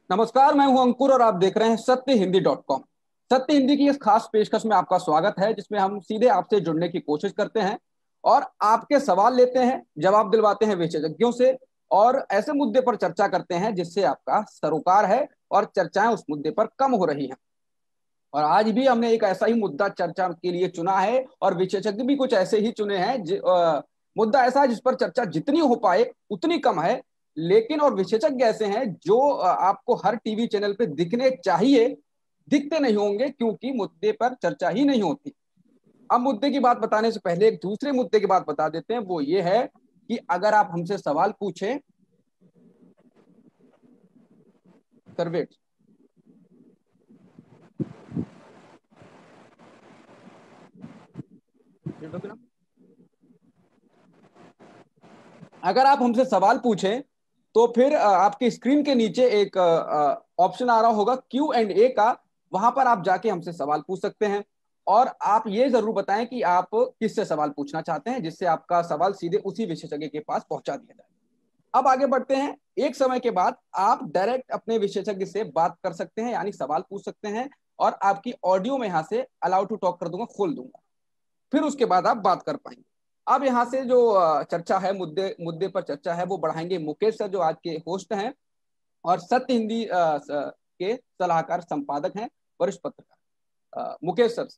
नमस्कार, मैं हूं अंकुर और आप देख रहे हैं सत्यहिंदी.com। सत्य हिंदी की इस खास पेशकश में आपका स्वागत है, जिसमें हम सीधे आपसे जुड़ने की कोशिश करते हैं और आपके सवाल लेते हैं, जवाब दिलवाते हैं विशेषज्ञों से और ऐसे मुद्दे पर चर्चा करते हैं जिससे आपका सरोकार है और चर्चाएं उस मुद्दे पर कम हो रही हैं। और आज भी हमने एक ऐसा ही मुद्दा चर्चा के लिए चुना है और विशेषज्ञ भी कुछ ऐसे ही चुने हैं। मुद्दा ऐसा है जिस पर चर्चा जितनी हो पाए उतनी कम है, लेकिन और विशेषज्ञ ऐसे हैं जो आपको हर टीवी चैनल पे दिखने चाहिए, दिखते नहीं होंगे क्योंकि मुद्दे पर चर्चा ही नहीं होती। अब मुद्दे की बात बताने से पहले एक दूसरे मुद्दे की बात बता देते हैं। वो ये है कि अगर आप हमसे सवाल पूछें, सर वेट, अगर आप हमसे सवाल पूछें तो फिर आपकी स्क्रीन के नीचे एक ऑप्शन आ रहा होगा Q&A का। वहां पर आप जाके हमसे सवाल पूछ सकते हैं और आप ये जरूर बताएं कि आप किससे सवाल पूछना चाहते हैं, जिससे आपका सवाल सीधे उसी विशेषज्ञ के पास पहुंचा दिया जाए। अब आगे बढ़ते हैं। एक समय के बाद आप डायरेक्ट अपने विशेषज्ञ से बात कर सकते हैं, यानी सवाल पूछ सकते हैं और आपकी ऑडियो में यहां से अलाउ टू टॉक कर दूंगा, खोल दूंगा। फिर उसके बाद आप बात कर पाएंगे। अब यहाँ से जो चर्चा है, मुद्दे मुद्दे पर चर्चा है, वो बढ़ाएंगे मुकेश सर, जो आज के होस्ट हैं और सत्य हिंदी के सलाहकार संपादक हैं, वरिष्ठ पत्रकार मुकेश सर।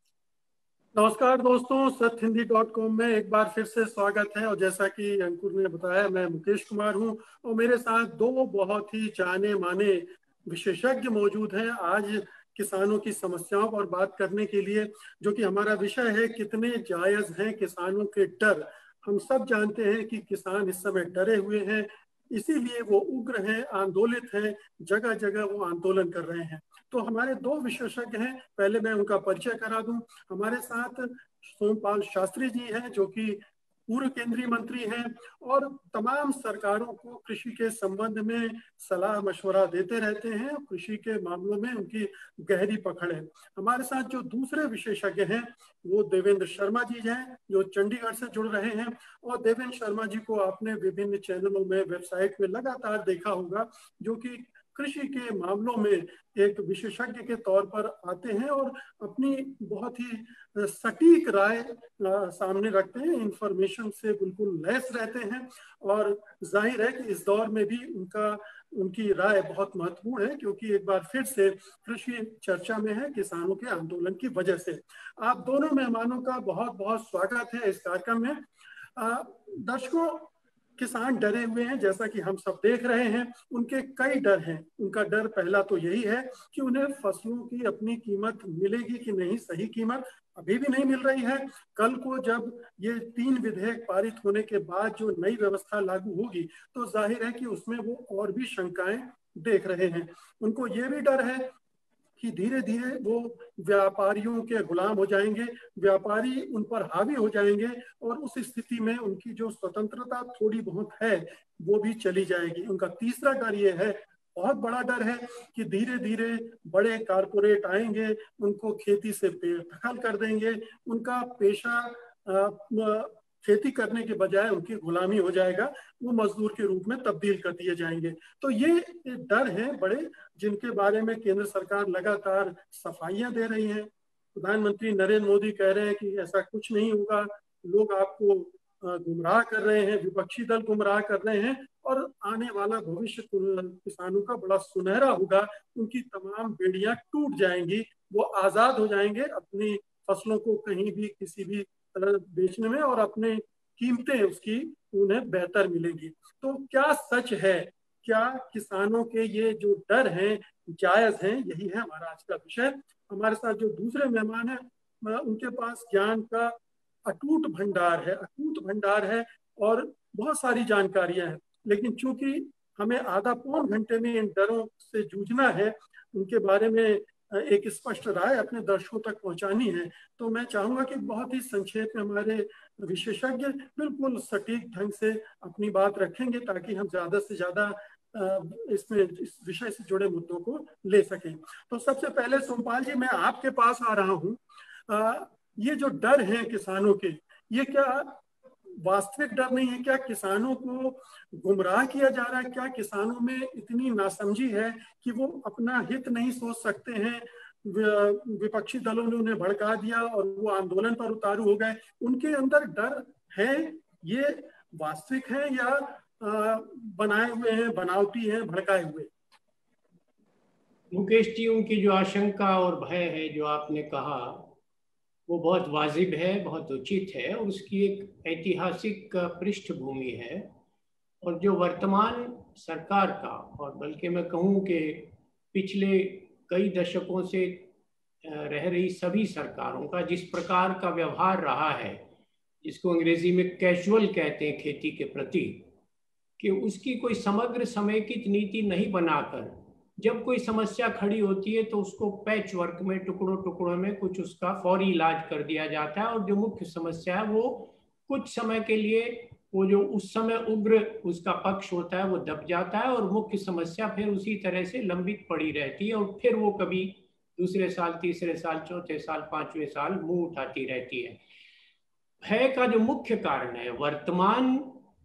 नमस्कार दोस्तों, सत्यहिंदी.com में एक बार फिर से स्वागत है। और जैसा कि अंकुर ने बताया, मैं मुकेश कुमार हूं और मेरे साथ दो बहुत ही जाने माने विशेषज्ञ मौजूद हैं आज किसानों की समस्याओं पर बात करने के लिए, जो कि हमारा विषय है कितने जायज हैं किसानों के डर। हम सब जानते हैं कि किसान इस समय डरे हुए हैं, इसीलिए वो उग्र हैं, आंदोलित हैं, जगह जगह वो आंदोलन कर रहे हैं। तो हमारे दो विशेषज्ञ हैं, पहले मैं उनका परिचय करा दूं। हमारे साथ सोमपाल शास्त्री जी हैं, जो कि पूर्व केंद्रीय मंत्री हैं और तमाम सरकारों को कृषि के संबंध में सलाह मशवरा देते रहते हैं। कृषि के मामलों में उनकी गहरी पकड़ है। हमारे साथ जो दूसरे विशेषज्ञ हैं वो देवेंद्र शर्मा जी हैं, जो चंडीगढ़ से जुड़ रहे हैं। और देवेंद्र शर्मा जी को आपने विभिन्न चैनलों में, वेबसाइट में लगातार देखा होगा, जो कि कृषि के मामलों में एक विशेषज्ञ के तौर पर आते हैं और अपनी बहुत ही सटीक राय सामने रखते हैं, इंफॉर्मेशन से बिल्कुल लैस रहते हैं। और जाहिर है कि इस दौर में भी उनकी राय बहुत महत्वपूर्ण है, क्योंकि एक बार फिर से कृषि चर्चा में है किसानों के आंदोलन की वजह से। आप दोनों मेहमानों का बहुत बहुत स्वागत है इस कार्यक्रम में। दर्शकों, किसान डरे हुए हैं, जैसा कि हम सब देख रहे हैं। उनके कई डर हैं। उनका डर पहला तो यही है कि उन्हें फसलों की अपनी कीमत मिलेगी कि नहीं। सही कीमत अभी भी नहीं मिल रही है। कल को जब ये 3 विधेयक पारित होने के बाद जो नई व्यवस्था लागू होगी, तो जाहिर है कि उसमें वो और भी शंकाएं देख रहे हैं। उनको ये भी डर है कि धीरे धीरे वो व्यापारियों के गुलाम हो जाएंगे, व्यापारी उन पर हावी हो जाएंगे और उस स्थिति में उनकी जो स्वतंत्रता थोड़ी बहुत है वो भी चली जाएगी। उनका तीसरा डर ये है, बहुत बड़ा डर है, कि धीरे धीरे बड़े कारपोरेट आएंगे, उनको खेती से बेदखल कर देंगे, उनका पेशा खेती करने के बजाय उनकी गुलामी हो जाएगा, वो मजदूर के रूप में तब्दील कर दिए जाएंगे। तो ये डर हैं बड़े, जिनके बारे में केंद्र सरकार लगातार सफाइयां दे रही है। प्रधानमंत्री नरेंद्र मोदी कह रहे हैं कि ऐसा कुछ नहीं होगा, लोग आपको गुमराह कर रहे हैं, विपक्षी दल गुमराह कर रहे हैं और आने वाला भविष्य किसानों का बड़ा सुनहरा होगा। उनकी तमाम बेड़ियां टूट जाएंगी, वो आजाद हो जाएंगे अपनी फसलों को कहीं भी किसी भी तरह बेचने में, और अपने कीमतें उसकी उन्हें बेहतर मिलेंगी। तो क्या सच है, क्या किसानों के ये जो डर हैं जायज हैं? यही है हमारा आज का विषय। हमारे साथ जो दूसरे मेहमान हैं, उनके पास ज्ञान का अटूट भंडार है और बहुत सारी जानकारियां हैं। लेकिन चूंकि हमें आधा पौन घंटे में इन डरों से जूझना है, उनके बारे में एक स्पष्ट राय अपने दर्शकों तक पहुंचानी है, तो मैं चाहूंगा कि बहुत ही संक्षेप में हमारे विशेषज्ञ बिल्कुल सटीक ढंग से अपनी बात रखेंगे, ताकि हम ज्यादा से ज्यादा इसमें इस विषय से जुड़े मुद्दों को ले सकें। तो सबसे पहले सोमपाल जी, मैं आपके पास आ रहा हूँ। ये जो डर है किसानों के, ये क्या वास्तविक डर नहीं है? क्या किसानों को गुमराह किया जा रहा है? क्या किसानों में इतनी नासमझी है कि वो अपना हित नहीं सोच सकते हैं? विपक्षी दलों ने उन्हें भड़का दिया और वो आंदोलन पर उतारू हो गए। उनके अंदर डर है, ये वास्तविक है या बनाए हुए हैं, बनावटी है, भड़काए हुए? मुकेश जी, उनकी जो आशंका और भय है जो आपने कहा वो बहुत वाजिब है, बहुत उचित है, और उसकी एक ऐतिहासिक पृष्ठभूमि है। और जो वर्तमान सरकार का, और बल्कि मैं कहूँ कि पिछले कई दशकों से रह रही सभी सरकारों का जिस प्रकार का व्यवहार रहा है, जिसको अंग्रेजी में कैजुअल कहते हैं खेती के प्रति, कि उसकी कोई समग्र समेकित नीति नहीं बनाकर जब कोई समस्या खड़ी होती है तो उसको पैच वर्क में, टुकड़ों टुकड़ों में कुछ उसका फौरी इलाज कर दिया जाता है, और जो मुख्य समस्या है वो कुछ समय के लिए, वो जो उस समय उग्र उसका पक्ष होता है वो दब जाता है, और मुख्य समस्या फिर उसी तरह से लंबित पड़ी रहती है, और फिर वो कभी दूसरे साल, तीसरे साल, चौथे साल, पांचवें साल मुंह उठाती रहती है। भय का जो मुख्य कारण है वर्तमान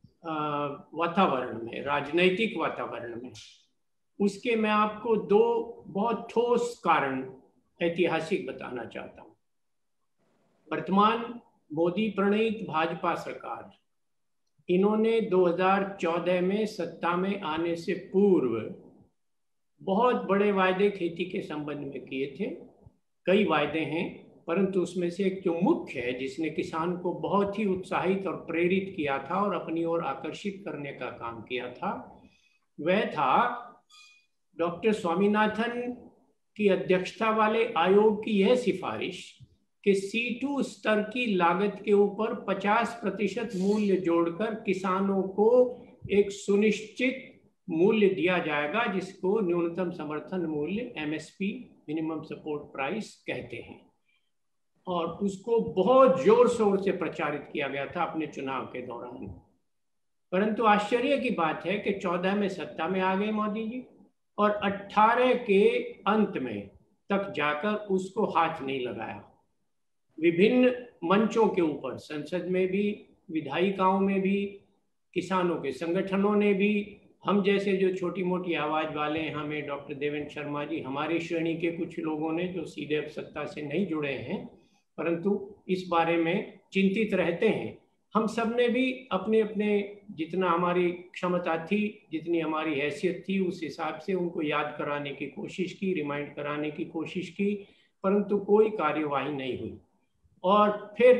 वातावरण में, राजनैतिक वातावरण में, उसके मैं आपको दो बहुत ठोस कारण ऐतिहासिक बताना चाहता हूं। वर्तमान मोदी प्रणीत भाजपा सरकार, इन्होंने 2014 में सत्ता में आने से पूर्व बहुत बड़े वायदे खेती के संबंध में किए थे। कई वायदे हैं, परंतु उसमें से एक जो मुख्य है, जिसने किसान को बहुत ही उत्साहित और प्रेरित किया था और अपनी ओर आकर्षित करने का काम किया था, वह था डॉक्टर स्वामीनाथन की अध्यक्षता वाले आयोग की यह सिफारिश कि C2 स्तर की लागत के ऊपर 50% मूल्य जोड़कर किसानों को एक सुनिश्चित मूल्य दिया जाएगा, जिसको न्यूनतम समर्थन मूल्य MSP, मिनिमम सपोर्ट प्राइस कहते हैं। और उसको बहुत जोर शोर से प्रचारित किया गया था अपने चुनाव के दौरान। परंतु आश्चर्य की बात है कि 14 में सत्ता में आ गए मोदी जी, और 18 के अंत में तक जाकर उसको हाथ नहीं लगाया। विभिन्न मंचों के ऊपर, संसद में भी, विधायिकाओं में भी, किसानों के संगठनों ने भी, हम जैसे जो छोटी मोटी आवाज वाले हैं, हमें डॉक्टर देवेंद्र शर्मा जी, हमारी श्रेणी के कुछ लोगों ने जो सीधे सत्ता से नहीं जुड़े हैं परंतु इस बारे में चिंतित रहते हैं, हम सब ने भी अपने अपने जितना हमारी क्षमता थी, जितनी हमारी हैसियत थी, उस हिसाब से उनको याद कराने की कोशिश की, रिमाइंड कराने की कोशिश की, परंतु कोई कार्यवाही नहीं हुई। और फिर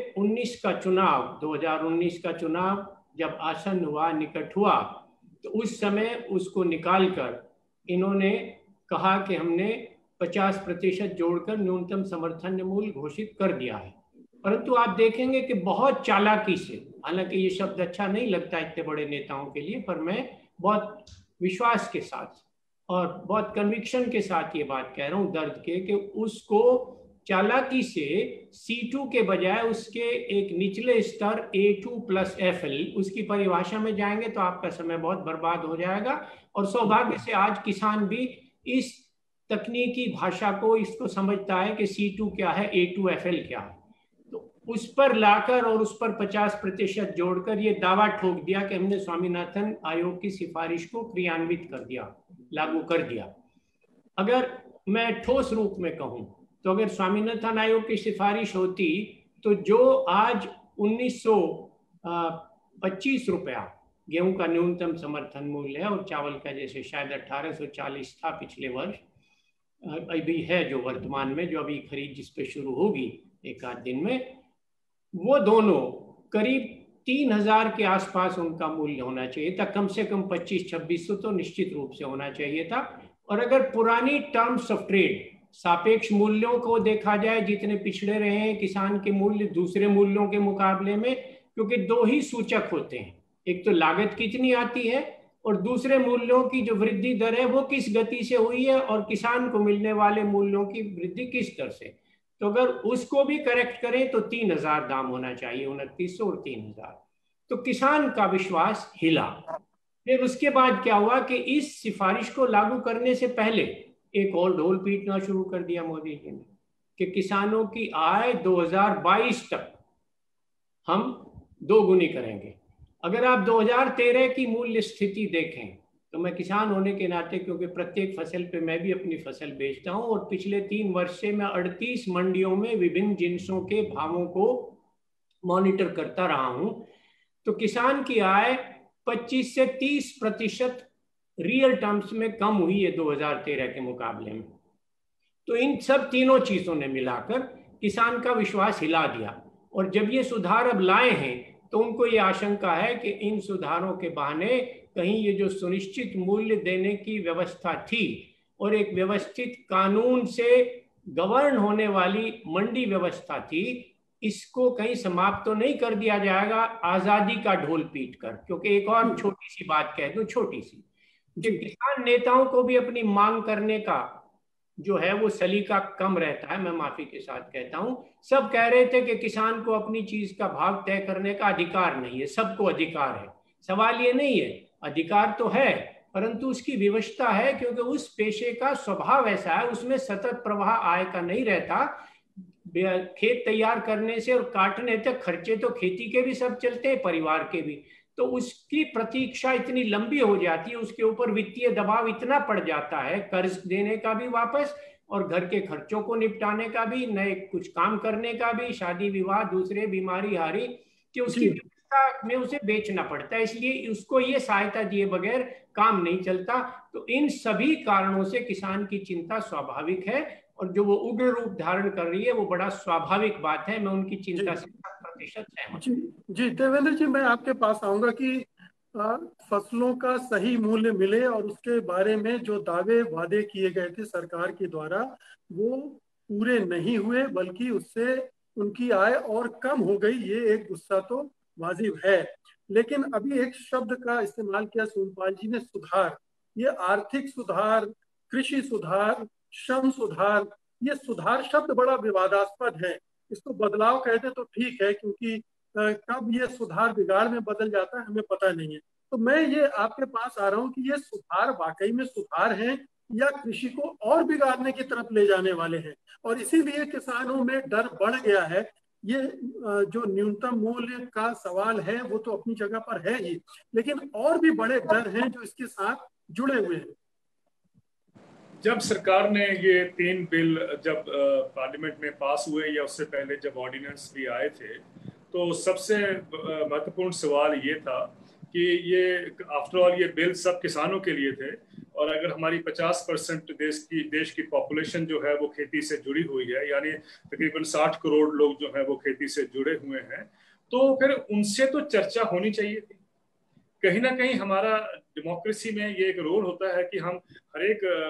2019 का चुनाव जब आसन हुआ, निकट हुआ, तो उस समय उसको निकालकर इन्होंने कहा कि हमने 50% जोड़कर न्यूनतम समर्थन मूल्य घोषित कर दिया है। परंतु आप देखेंगे कि बहुत चालाकी से, हालांकि ये शब्द अच्छा नहीं लगता इतने बड़े नेताओं के लिए, पर मैं बहुत विश्वास के साथ और बहुत कन्विक्शन के साथ ये बात कह रहा हूँ, दर्द के, कि उसको चालाकी से C2 के बजाय उसके एक निचले स्तर A2+FL, उसकी परिभाषा में जाएंगे तो आपका समय बहुत बर्बाद हो जाएगा। और सौभाग्य से आज किसान भी इस तकनीकी भाषा को, इसको समझता है कि C2 क्या है, A2FL क्या है, तो उस पर लाकर और उस पर 50% जोड़कर ये दावा ठोक दिया कि हमने स्वामीनाथन आयोग की सिफारिश को क्रियान्वित कर दिया, लागू कर दिया। अगर मैं ठोस रूप में कहूं तो अगर स्वामीनाथन आयोग की सिफारिश होती तो जो आज 1925 रुपया गेहूं का न्यूनतम समर्थन मूल्य है, और चावल का जैसे शायद 1840 था पिछले वर्ष, अभी है जो वर्तमान में, जो अभी खरीद जिस पे शुरू होगी एक आध दिन में, वो दोनों करीब 3000 के आसपास उनका मूल्य होना चाहिए था। कम से कम 2500-2600 तो निश्चित रूप से होना चाहिए था। और अगर पुरानी टर्म्स ऑफ ट्रेड, सापेक्ष मूल्यों को देखा जाए, जितने पिछड़े रहे हैं किसान के मूल्य दूसरे मूल्यों के मुकाबले में, क्योंकि दो ही सूचक होते हैं, एक तो लागत कितनी आती है और दूसरे मूल्यों की जो वृद्धि दर है वो किस गति से हुई है और किसान को मिलने वाले मूल्यों की वृद्धि किस दर से। तो अगर उसको भी करेक्ट करें तो 3000 दाम होना चाहिए, 2900 और 3000। तो किसान का विश्वास हिला। फिर उसके बाद क्या हुआ कि इस सिफारिश को लागू करने से पहले एक और ढोल पीटना शुरू कर दिया मोदी जी ने कि किसानों की आय 2022 तक हम दोगुनी करेंगे। अगर आप 2013 की मूल्य स्थिति देखें तो मैं किसान होने के नाते, क्योंकि प्रत्येक फसल पे मैं भी अपनी फसल बेचता हूं, और पिछले 3 वर्ष से मैं 38 मंडियों में विभिन्न जिन्सों के भावों को मॉनिटर करता रहा हूं, तो किसान की आय 25 से 30% रियल टर्म्स में कम हुई है 2013 के मुकाबले में। तो इन सब तीनों चीजों ने मिलाकर किसान का विश्वास हिला दिया, और जब ये सुधार अब लाए हैं तो उनको ये आशंका है कि इन सुधारों के बहाने कहीं ये जो सुनिश्चित मूल्य देने की व्यवस्था थी और एक व्यवस्थित कानून से गवर्न होने वाली मंडी व्यवस्था थी, इसको कहीं समाप्त तो नहीं कर दिया जाएगा आजादी का ढोल पीट कर। क्योंकि एक और छोटी सी बात कह दूं, छोटी सी, जो किसान नेताओं को भी अपनी मांग करने का जो है वो सलीका कम रहता है, मैं माफी के साथ कहता हूं। सब कह रहे थे कि किसान को अपनी चीज का भाव तय करने का अधिकार नहीं है, सबको अधिकार है। सवाल ये नहीं है, अधिकार तो है, परंतु उसकी विवशता है, क्योंकि उस पेशे का स्वभाव ऐसा है, उसमें सतत प्रवाह आय का नहीं रहता। खेत तैयार करने से और काटने तक खर्चे तो खेती के भी सब चलते हैं, परिवार के भी, तो उसकी प्रतीक्षा इतनी लंबी हो जाती है, उसके ऊपर वित्तीय दबाव इतना पड़ जाता है, कर्ज देने का भी वापस, और घर के खर्चों को निपटाने का भी, नए कुछ काम करने का भी, शादी विवाह, दूसरे बीमारी हारी, कि उसकी व्यवस्था में उसे बेचना पड़ता है। इसलिए उसको ये सहायता दिए बगैर काम नहीं चलता। तो इन सभी कारणों से किसान की चिंता स्वाभाविक है, और जो वो उग्र रूप धारण कर रही है वो बड़ा स्वाभाविक बात है। मैं उनकी चिंता से 100% सहमत हूं। जी देवेंद्र जी, मैं आपके पास आऊंगा कि फसलों का सही मूल्य मिले और उसके बारे में जो दावे वादे किए गए थे सरकार के द्वारा वो पूरे नहीं हुए, बल्कि उससे उनकी आय और कम हो गई। ये एक गुस्सा तो वाजिब है। लेकिन अभी एक शब्द का इस्तेमाल किया सोमपाल जी ने, सुधार। ये आर्थिक सुधार, कृषि सुधार, श्रम सुधार, ये सुधार शब्द बड़ा विवादास्पद है। इसको बदलाव कहते तो ठीक है, क्योंकि कब ये सुधार बिगाड़ में बदल जाता है हमें पता नहीं है। तो मैं ये आपके पास आ रहा हूँ कि ये सुधार वाकई में सुधार हैं या कृषि को और बिगाड़ने की तरफ ले जाने वाले हैं। और इसीलिए किसानों में डर बढ़ गया है। ये जो न्यूनतम मूल्य का सवाल है वो तो अपनी जगह पर है ही, लेकिन और भी बड़े डर हैं जो इसके साथ जुड़े हुए हैं। जब सरकार ने ये 3 बिल जब पार्लियामेंट में पास हुए या उससे पहले जब ऑर्डिनेंस भी आए थे, तो सबसे महत्वपूर्ण सवाल ये था कि ये आफ्टर ऑल ये बिल सब किसानों के लिए थे, और अगर हमारी 50% देश की पॉपुलेशन जो है वो खेती से जुड़ी हुई है, यानी तकरीबन 60 करोड़ लोग जो है वो खेती से जुड़े हुए हैं, तो फिर उनसे तो चर्चा होनी चाहिए थी। कहीं ना कहीं हमारा डेमोक्रेसी में ये एक रोल होता है कि हम हर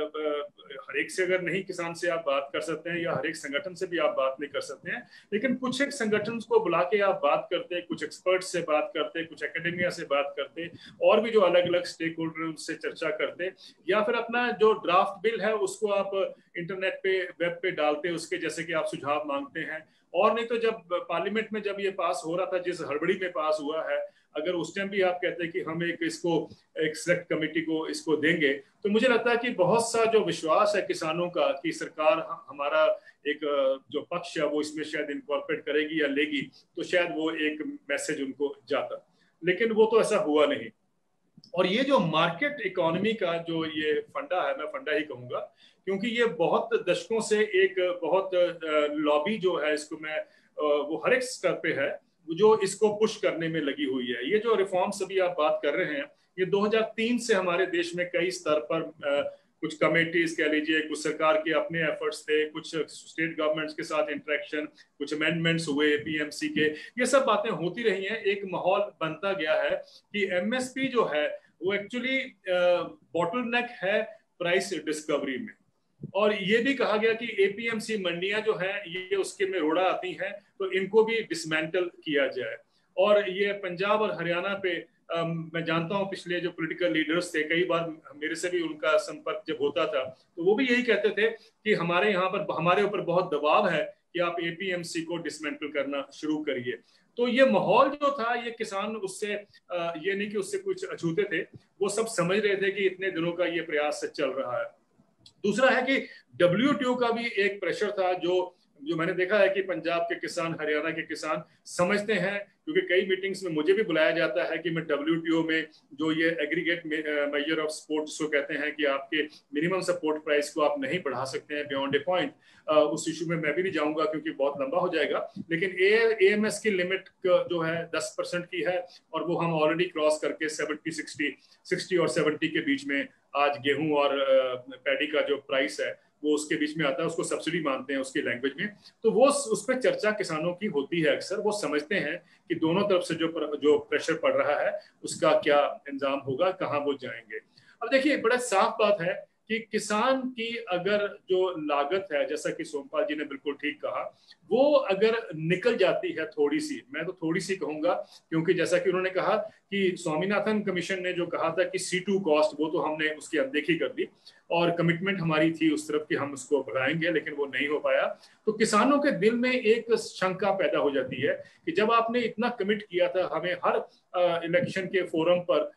एक से अगर नहीं किसान से आप बात कर सकते हैं, या हर एक संगठन से भी आप बात नहीं कर सकते हैं, लेकिन कुछ एक संगठन को बुला के आप बात करते, कुछ एक्सपर्ट से बात करते, कुछ एकेडमिया से बात करते, और भी जो अलग अलग स्टेक होल्डर हैं उनसे चर्चा करते, या फिर अपना जो ड्राफ्ट बिल है उसको आप इंटरनेट पे, वेब पे डालते, उसके जैसे कि आप सुझाव मांगते हैं। और नहीं तो जब पार्लियामेंट में जब ये पास हो रहा था, जिस हड़बड़ी में पास हुआ है, अगर उस टाइम भी आप कहते हैं कि हम एक सेलेक्ट कमेटी को इसको देंगे, तो मुझे लगता है कि बहुत सा जो विश्वास है किसानों का कि सरकार हमारा एक जो पक्ष है वो इसमें शायद इनकॉर्पोरेट करेगी या लेगी, तो शायद वो एक मैसेज उनको जाता। लेकिन वो तो ऐसा हुआ नहीं। और ये जो मार्केट इकोनॉमी का जो ये फंडा है, मैं फंडा ही कहूंगा, क्योंकि ये बहुत दशकों से एक बहुत लॉबी जो है, इसको मैं वो हर एक स्तर पे है जो इसको पुश करने में लगी हुई है। ये जो रिफॉर्म्स अभी आप बात कर रहे हैं, ये 2003 से हमारे देश में कई स्तर पर कुछ कमेटीज कह लीजिए, कुछ सरकार के अपने एफर्ट्स थे, कुछ स्टेट गवर्नमेंट्स के साथ इंटरेक्शन, कुछ अमेंडमेंट्स हुए पीएमसी के, ये सब बातें होती रही हैं। एक माहौल बनता गया है कि एमएसपी जो है वो एक्चुअली बॉटलनेक है प्राइस डिस्कवरी में। और ये भी कहा गया कि एपीएमसी मंडियां जो हैं ये उसके में रोड़ा आती हैं, तो इनको भी डिसमेंटल किया जाए। और ये पंजाब और हरियाणा पे मैं जानता हूं पिछले जो पॉलिटिकल लीडर्स थे, कई बार मेरे से भी उनका संपर्क जब होता था, तो वो भी यही कहते थे कि हमारे यहाँ पर हमारे ऊपर बहुत दबाव है कि आप एपीएमसी को डिसमेंटल करना शुरू करिए। तो ये माहौल जो था, ये किसान उससे ये नहीं कि उससे कुछ अछूते थे, वो सब समझ रहे थे कि इतने दिनों का ये प्रयास चल रहा है। दूसरा है कि WTO का भी एक प्रेशर था, जो जो मैंने देखा है कि पंजाब के किसान, हरियाणा के किसान समझते हैं, क्योंकि कई मीटिंग्स में मुझे भी बुलाया जाता है कि मैं WTO में जो ये एग्रीगेट मेजर ऑफ सपोर्ट जिसको कहते हैं कि आपके मिनिमम सपोर्ट प्राइस को आप नहीं बढ़ा सकते हैं बियॉन्ड ए पॉइंट, उस इशू में मैं भी नहीं जाऊंगा क्योंकि बहुत लंबा हो जाएगा। लेकिन AMS की लिमिट जो है 10% की है और वो हम ऑलरेडी क्रॉस करके 60 और 70 के बीच में आज गेहूं और पैडी का जो प्राइस है वो उसके बीच में आता है, उसको सब्सिडी मानते हैं उसकी लैंग्वेज में। तो वो उस पर चर्चा किसानों की होती है अक्सर। वो समझते हैं कि दोनों तरफ से जो प्रेशर पड़ रहा है उसका क्या इंतजाम होगा, कहाँ वो जाएंगे। अब देखिए, बड़ा साफ बात है कि किसान की अगर जो लागत है, जैसा कि सोमपाल जी ने बिल्कुल ठीक कहा, वो अगर निकल जाती है थोड़ी सी, मैं तो थोड़ी सी कहूंगा, क्योंकि जैसा कि उन्होंने कहा कि स्वामीनाथन कमीशन ने जो कहा था कि C2 कॉस्ट, वो तो हमने उसकी अनदेखी कर दी और कमिटमेंट हमारी थी उस तरफ कि हम उसको बढ़ाएंगे, लेकिन वो नहीं हो पाया। तो किसानों के दिल में एक शंका पैदा हो जाती है कि जब आपने इतना कमिट किया था हमें हर इलेक्शन के फोरम पर,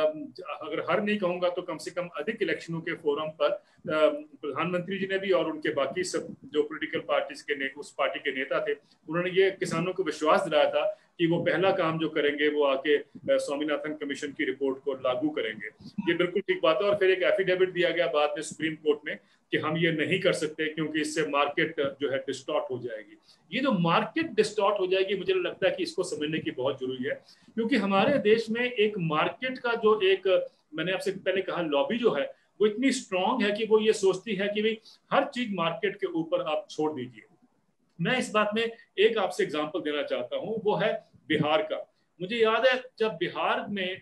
अगर हर नहीं कहूंगा तो कम से कम अधिक इलेक्शनों के फोरम पर प्रधानमंत्री जी ने भी और उनके बाकी सब जो पॉलिटिकल पार्टीज के उस पार्टी के नेता थे, उन्होंने ये किसानों को विश्वास दिलाया था कि वो पहला काम जो करेंगे वो आके स्वामीनाथन कमीशन की रिपोर्ट को लागू करेंगे। ये बिल्कुल ठीक बात है। और फिर एक एफिडेविट दिया गया बाद में सुप्रीम कोर्ट में कि हम ये नहीं कर सकते क्योंकि इससे मार्केट जो है डिस्टॉर्ट हो जाएगी। ये जो मार्केट डिस्टॉर्ट हो जाएगी, मुझे लगता है कि इसको समझने की बहुत जरूरी है, क्योंकि हमारे देश में एक मार्केट का जो एक, मैंने आपसे पहले कहा, लॉबी जो है वो इतनी स्ट्रांग है कि वो ये सोचती है कि भाई हर चीज मार्केट के ऊपर आप छोड़ दीजिए। मैं इस बात में एक आपसे एग्जांपल देना चाहता हूं, वो है बिहार का। मुझे याद है जब बिहार में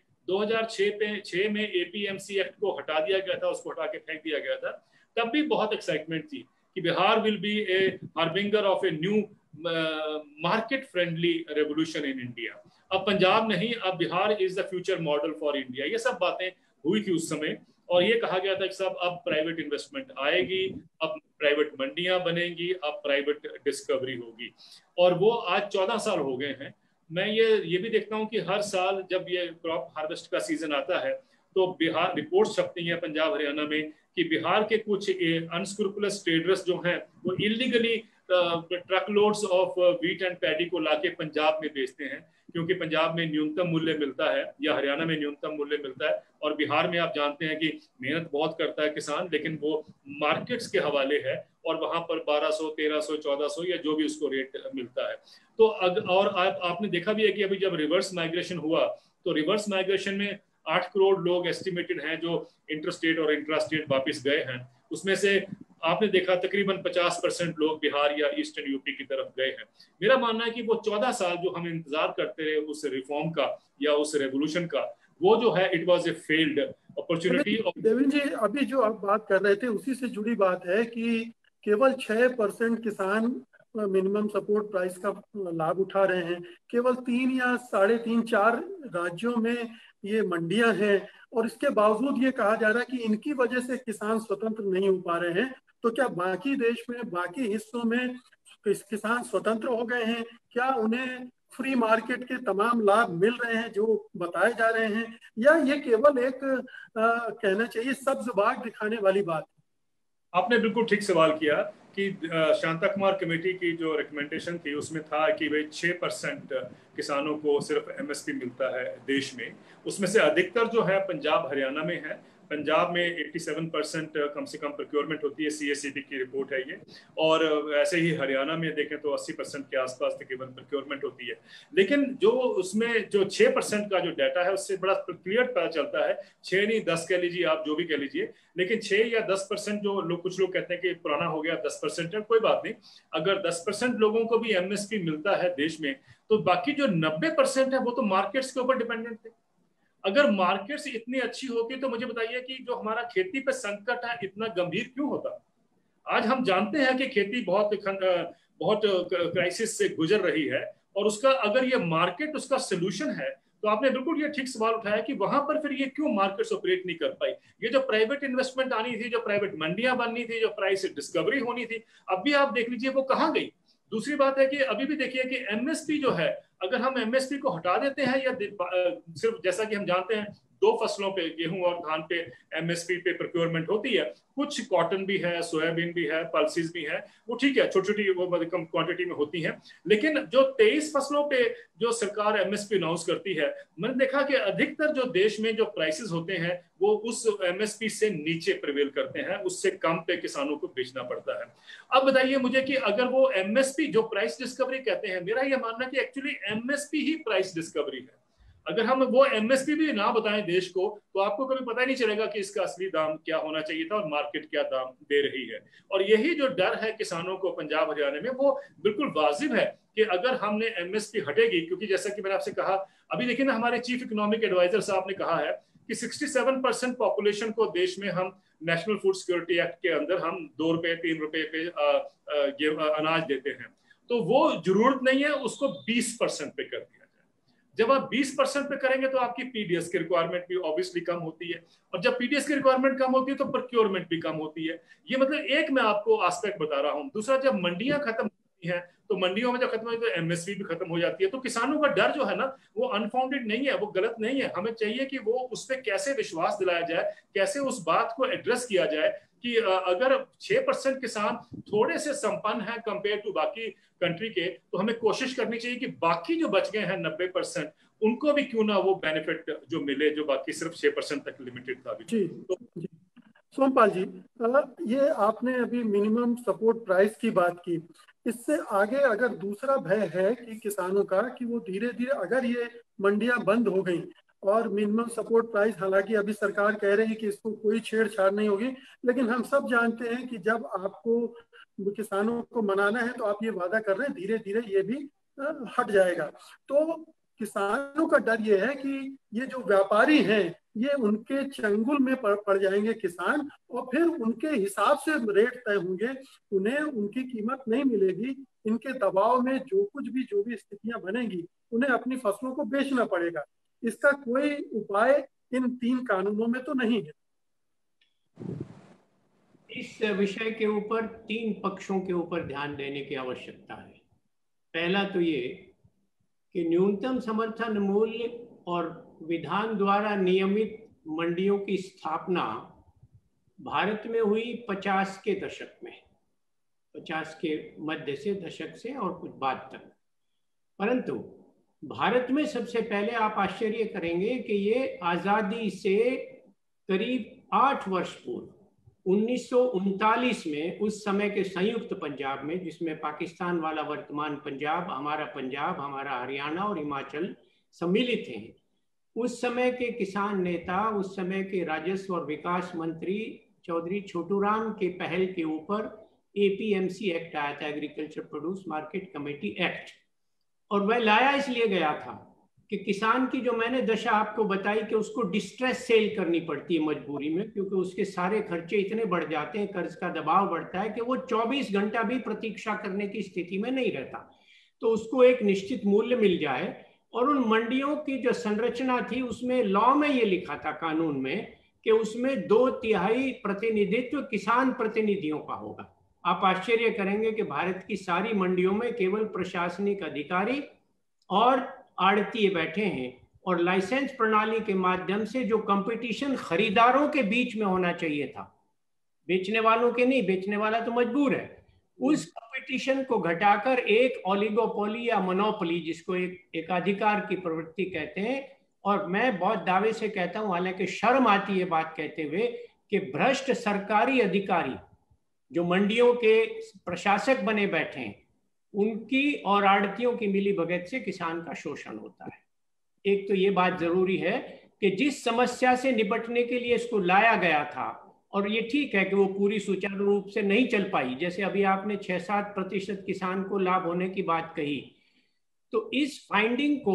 2006 में APMC एक्ट को हटा दिया गया था, उसको हटा के फेंक दिया गया था, तब भी बहुत एक्साइटमेंट थी कि Bihar will be a harbinger of a new market friendly revolution in India. अब पंजाब नहीं, अब Bihar is the future model for India. ये सब बातें हुई थी उस समय और ये कहा गया था कि सब अब प्राइवेट इन्वेस्टमेंट आएगी, अब प्राइवेट मंडियां बनेंगी, अब प्राइवेट डिस्कवरी होगी। और वो आज 14 साल हो गए हैं। मैं ये भी देखता हूं कि हर साल जब ये क्रॉप हार्वेस्ट का सीजन आता है तो बिहार रिपोर्ट्स छपती हैं पंजाब हरियाणा में कि बिहार के कुछ अनस्क्रूपुलस ट्रेडर्स जो हैं वो illegally truck loads of wheat and paddy को लाके पंजाब में बेचते हैं, क्योंकि पंजाब में न्यूनतम मूल्य मिलता है या हरियाणा में न्यूनतम मूल्य मिलता है। और बिहार में आप जानते हैं कि मेहनत बहुत करता है किसान, लेकिन वो मार्केट्स के हवाले है और वहां पर 1200, 1300, 1400 या जो भी उसको रेट मिलता है। तो और आपने देखा भी है कि अभी जब रिवर्स माइग्रेशन हुआ तो रिवर्स माइग्रेशन में 8 करोड़ लोग एस्टिमेटेड हैं जो इंटरस्टेट और इंट्रास्टेट वापस गए हैं। उसमें से आपने देखा तकरीबन 50% लोग बिहार या ईस्टर्न यूपी की तरफ गए हैं। मेरा मानना है कि वो 14 साल जो हम इंतजार करते रहे उस रिफॉर्म का या उस रेवोल्यूशन का, वो जो है it was a failed opportunity. Devendra ji, अभी जो आप बात कर रहे थे उसी से जुड़ी बात है कि केवल 6% किसान मिनिमम सपोर्ट प्राइस का लाभ उठा रहे हैं। केवल 3 या 3.5, 4 राज्यों में ये मंडियां हैं और इसके बावजूद ये कहा जा रहा है कि इनकी वजह से किसान स्वतंत्र नहीं हो पा रहे हैं। तो क्या बाकी देश में, बाकी हिस्सों में किसान स्वतंत्र हो गए हैं? क्या उन्हें फ्री मार्केट के तमाम लाभ मिल रहे हैं जो बताए जा रहे हैं, या ये केवल एक कहना चाहिए सब्ज बाग दिखाने वाली बात है? आपने बिल्कुल ठीक सवाल किया कि शांता कुमार कमेटी की जो रिकमेंडेशन थी उसमें था कि भाई 6% किसानों को सिर्फ MSP मिलता है देश में। उसमें से अधिकतर जो है पंजाब हरियाणा में है। पंजाब में 87% कम से कम प्रोक्योरमेंट होती है, CACP की रिपोर्ट है ये। और ऐसे ही हरियाणा में देखें तो 80% के आसपास तकरीबन प्रोक्योरमेंट होती है। लेकिन जो उसमें जो 6% का जो डाटा है उससे बड़ा क्लियर पता चलता है, 6 नहीं 10 कह लीजिए आप, जो भी कह लीजिए, लेकिन 6 या 10% जो लोग, कुछ लोग कहते हैं कि पुराना हो गया 10% है, कोई बात नहीं। अगर 10% लोगों को भी MSP मिलता है देश में तो बाकी जो 90% है वो तो मार्केट्स के ऊपर डिपेंडेंट थे। अगर मार्केट्स इतनी अच्छी होती तो मुझे बताइए कि जो हमारा खेती पे संकट है इतना गंभीर क्यों होता। आज हम जानते हैं कि खेती बहुत क्राइसिस से गुजर रही है और उसका अगर ये मार्केट उसका सोल्यूशन है तो आपने बिल्कुल ये ठीक सवाल उठाया कि वहां पर फिर ये क्यों मार्केट्स ऑपरेट नहीं कर पाई। ये जो प्राइवेट इन्वेस्टमेंट आनी थी, जो प्राइवेट मंडियां बननी थी, जो प्राइस डिस्कवरी होनी थी, अब भी आप देख लीजिए वो कहाँ गई। दूसरी बात है कि अभी भी देखिए कि MSP जो है, अगर हम MSP को हटा देते हैं या सिर्फ जैसा कि हम जानते हैं 2 फसलों पे, गेहूं और धान पे एमएसपी पे प्रोक्योरमेंट होती है। कुछ कॉटन भी है, सोयाबीन भी है, पल्सेस भी है, वो ठीक है, छोटी छोटी वो कम क्वांटिटी में होती है। लेकिन जो 23 फसलों पे जो सरकार एमएसपी अनाउंस करती है, मैंने देखा कि अधिकतर जो देश में जो प्राइसेस होते हैं वो उस एमएसपी से नीचे प्रिवेल करते हैं, उससे कम पे किसानों को बेचना पड़ता है। अब बताइए मुझे कि अगर वो एमएसपी जो प्राइस डिस्कवरी कहते हैं, मेरा यह मानना कि एक्चुअली एमएसपी ही प्राइस डिस्कवरी है। अगर हम वो एमएसपी भी ना बताएं देश को, तो आपको कभी पता ही नहीं चलेगा कि इसका असली दाम क्या होना चाहिए था और मार्केट क्या दाम दे रही है। और यही जो डर है किसानों को पंजाब हरियाणा में, वो बिल्कुल वाजिब है कि अगर हमने एमएसपी हटेगी, क्योंकि जैसा कि मैंने आपसे कहा, अभी देखिए ना, हमारे चीफ इकोनॉमिक एडवाइजर साहब ने कहा है कि 67% पॉपुलेशन को देश में हम नेशनल फूड सिक्योरिटी एक्ट के अंदर हम 2 रुपए 3 रुपए पे अनाज देते हैं। तो वो जरूरत नहीं है उसको 20% पे कर दिया। जब आप 20% पे करेंगे तो आपकी पीडीएस की रिक्वायरमेंट भी ऑब्वियसली कम होती है, और जब पीडीएस की रिक्वायरमेंट कम होती है तो प्रोक्योरमेंट भी कम होती है। ये मतलब एक मैं आपको एस्पेक्ट बता रहा हूं। दूसरा, जब मंडियां खत्म होती हैं तो मंडियों में जब खत्म होती है तो एमएसपी भी खत्म हो जाती है। तो किसानों का डर जो है ना, वो अनफाउंडेड नहीं है, वो गलत नहीं है। हमें चाहिए कि वो उस पर कैसे विश्वास दिलाया जाए, कैसे उस बात को एड्रेस किया जाए कि अगर 6% किसान थोड़े से संपन्न हैं कंपेयर टू बाकी कंट्री के, तो हमें कोशिश करनी चाहिए कि बाकी जो बच गए हैं 90%, उनको भी क्यों ना वो बेनिफिट जो मिले, जो बाकी सिर्फ 6% तक लिमिटेड था। जी जी सोमपाल जी, ये आपने अभी मिनिमम सपोर्ट प्राइस की बात की। इससे आगे अगर दूसरा भय है कि किसानों का, कि वो धीरे धीरे अगर ये मंडियां बंद हो गई और मिनिमम सपोर्ट प्राइस, हालांकि अभी सरकार कह रही है कि इसको कोई छेड़छाड़ नहीं होगी, लेकिन हम सब जानते हैं कि जब आपको किसानों को मनाना है तो आप ये वादा कर रहे हैं, धीरे धीरे ये भी हट जाएगा। तो किसानों का डर ये है कि ये जो व्यापारी हैं ये उनके चंगुल में पड़ जाएंगे किसान, और फिर उनके हिसाब से रेट तय होंगे, उन्हें उनकी कीमत नहीं मिलेगी। इनके दबाव में जो भी स्थितियां बनेंगी, उन्हें अपनी फसलों को बेचना पड़ेगा। इसका कोई उपाय इन 3 कानूनों में तो नहीं है। इस विषय के ऊपर 3 पक्षों के ऊपर ध्यान देने की आवश्यकता है। पहला तो ये कि न्यूनतम समर्थन मूल्य और विधान द्वारा नियमित मंडियों की स्थापना भारत में हुई 50 के दशक में, 50 के मध्य से दशक से और कुछ बाद तक। परंतु भारत में सबसे पहले आप आश्चर्य करेंगे कि ये आज़ादी से करीब 8 वर्ष पूर्व 1939 में, उस समय के संयुक्त पंजाब में, जिसमें पाकिस्तान वाला वर्तमान पंजाब, हमारा हरियाणा और हिमाचल सम्मिलित हैं, उस समय के किसान नेता, उस समय के राजस्व और विकास मंत्री चौधरी छोटूराम के पहल के ऊपर एपीएमसी एक्ट आया था, agriculture produce market committee act. और वह लाया इसलिए गया था कि किसान की जो मैंने दशा आपको बताई कि उसको डिस्ट्रेस सेल करनी पड़ती है मजबूरी में, क्योंकि उसके सारे खर्चे इतने बढ़ जाते हैं, कर्ज का दबाव बढ़ता है कि वो 24 घंटा भी प्रतीक्षा करने की स्थिति में नहीं रहता। तो उसको एक निश्चित मूल्य मिल जाए। और उन मंडियों की जो संरचना थी, उसमें लॉ में ये लिखा था, कानून में, कि उसमें 2/3 प्रतिनिधित्व किसान प्रतिनिधियों का होगा। आप आश्चर्य करेंगे कि भारत की सारी मंडियों में केवल प्रशासनिक अधिकारी और आड़तीय बैठे हैं, और लाइसेंस प्रणाली के माध्यम से जो कंपटीशन खरीदारों के बीच में होना चाहिए था, बेचने वालों के नहीं, बेचने वाला तो मजबूर है, उस कंपटीशन को घटाकर एक ओलिगोपोली या मोनोपोली, जिसको एक एकाधिकार की प्रवृत्ति कहते हैं, और मैं बहुत दावे से कहता हूं, हालांकि शर्म आती है बात कहते हुए, कि भ्रष्ट सरकारी अधिकारी जो मंडियों के प्रशासक बने बैठे हैं, उनकी और आड़तियों की मिली भगत से किसान का शोषण होता है। एक तो ये बात जरूरी है कि जिस समस्या से निपटने के लिए इसको लाया गया था, और ये ठीक है कि वो पूरी सुचारू रूप से नहीं चल पाई, जैसे अभी आपने 6-7% किसान को लाभ होने की बात कही, तो इस फाइंडिंग को,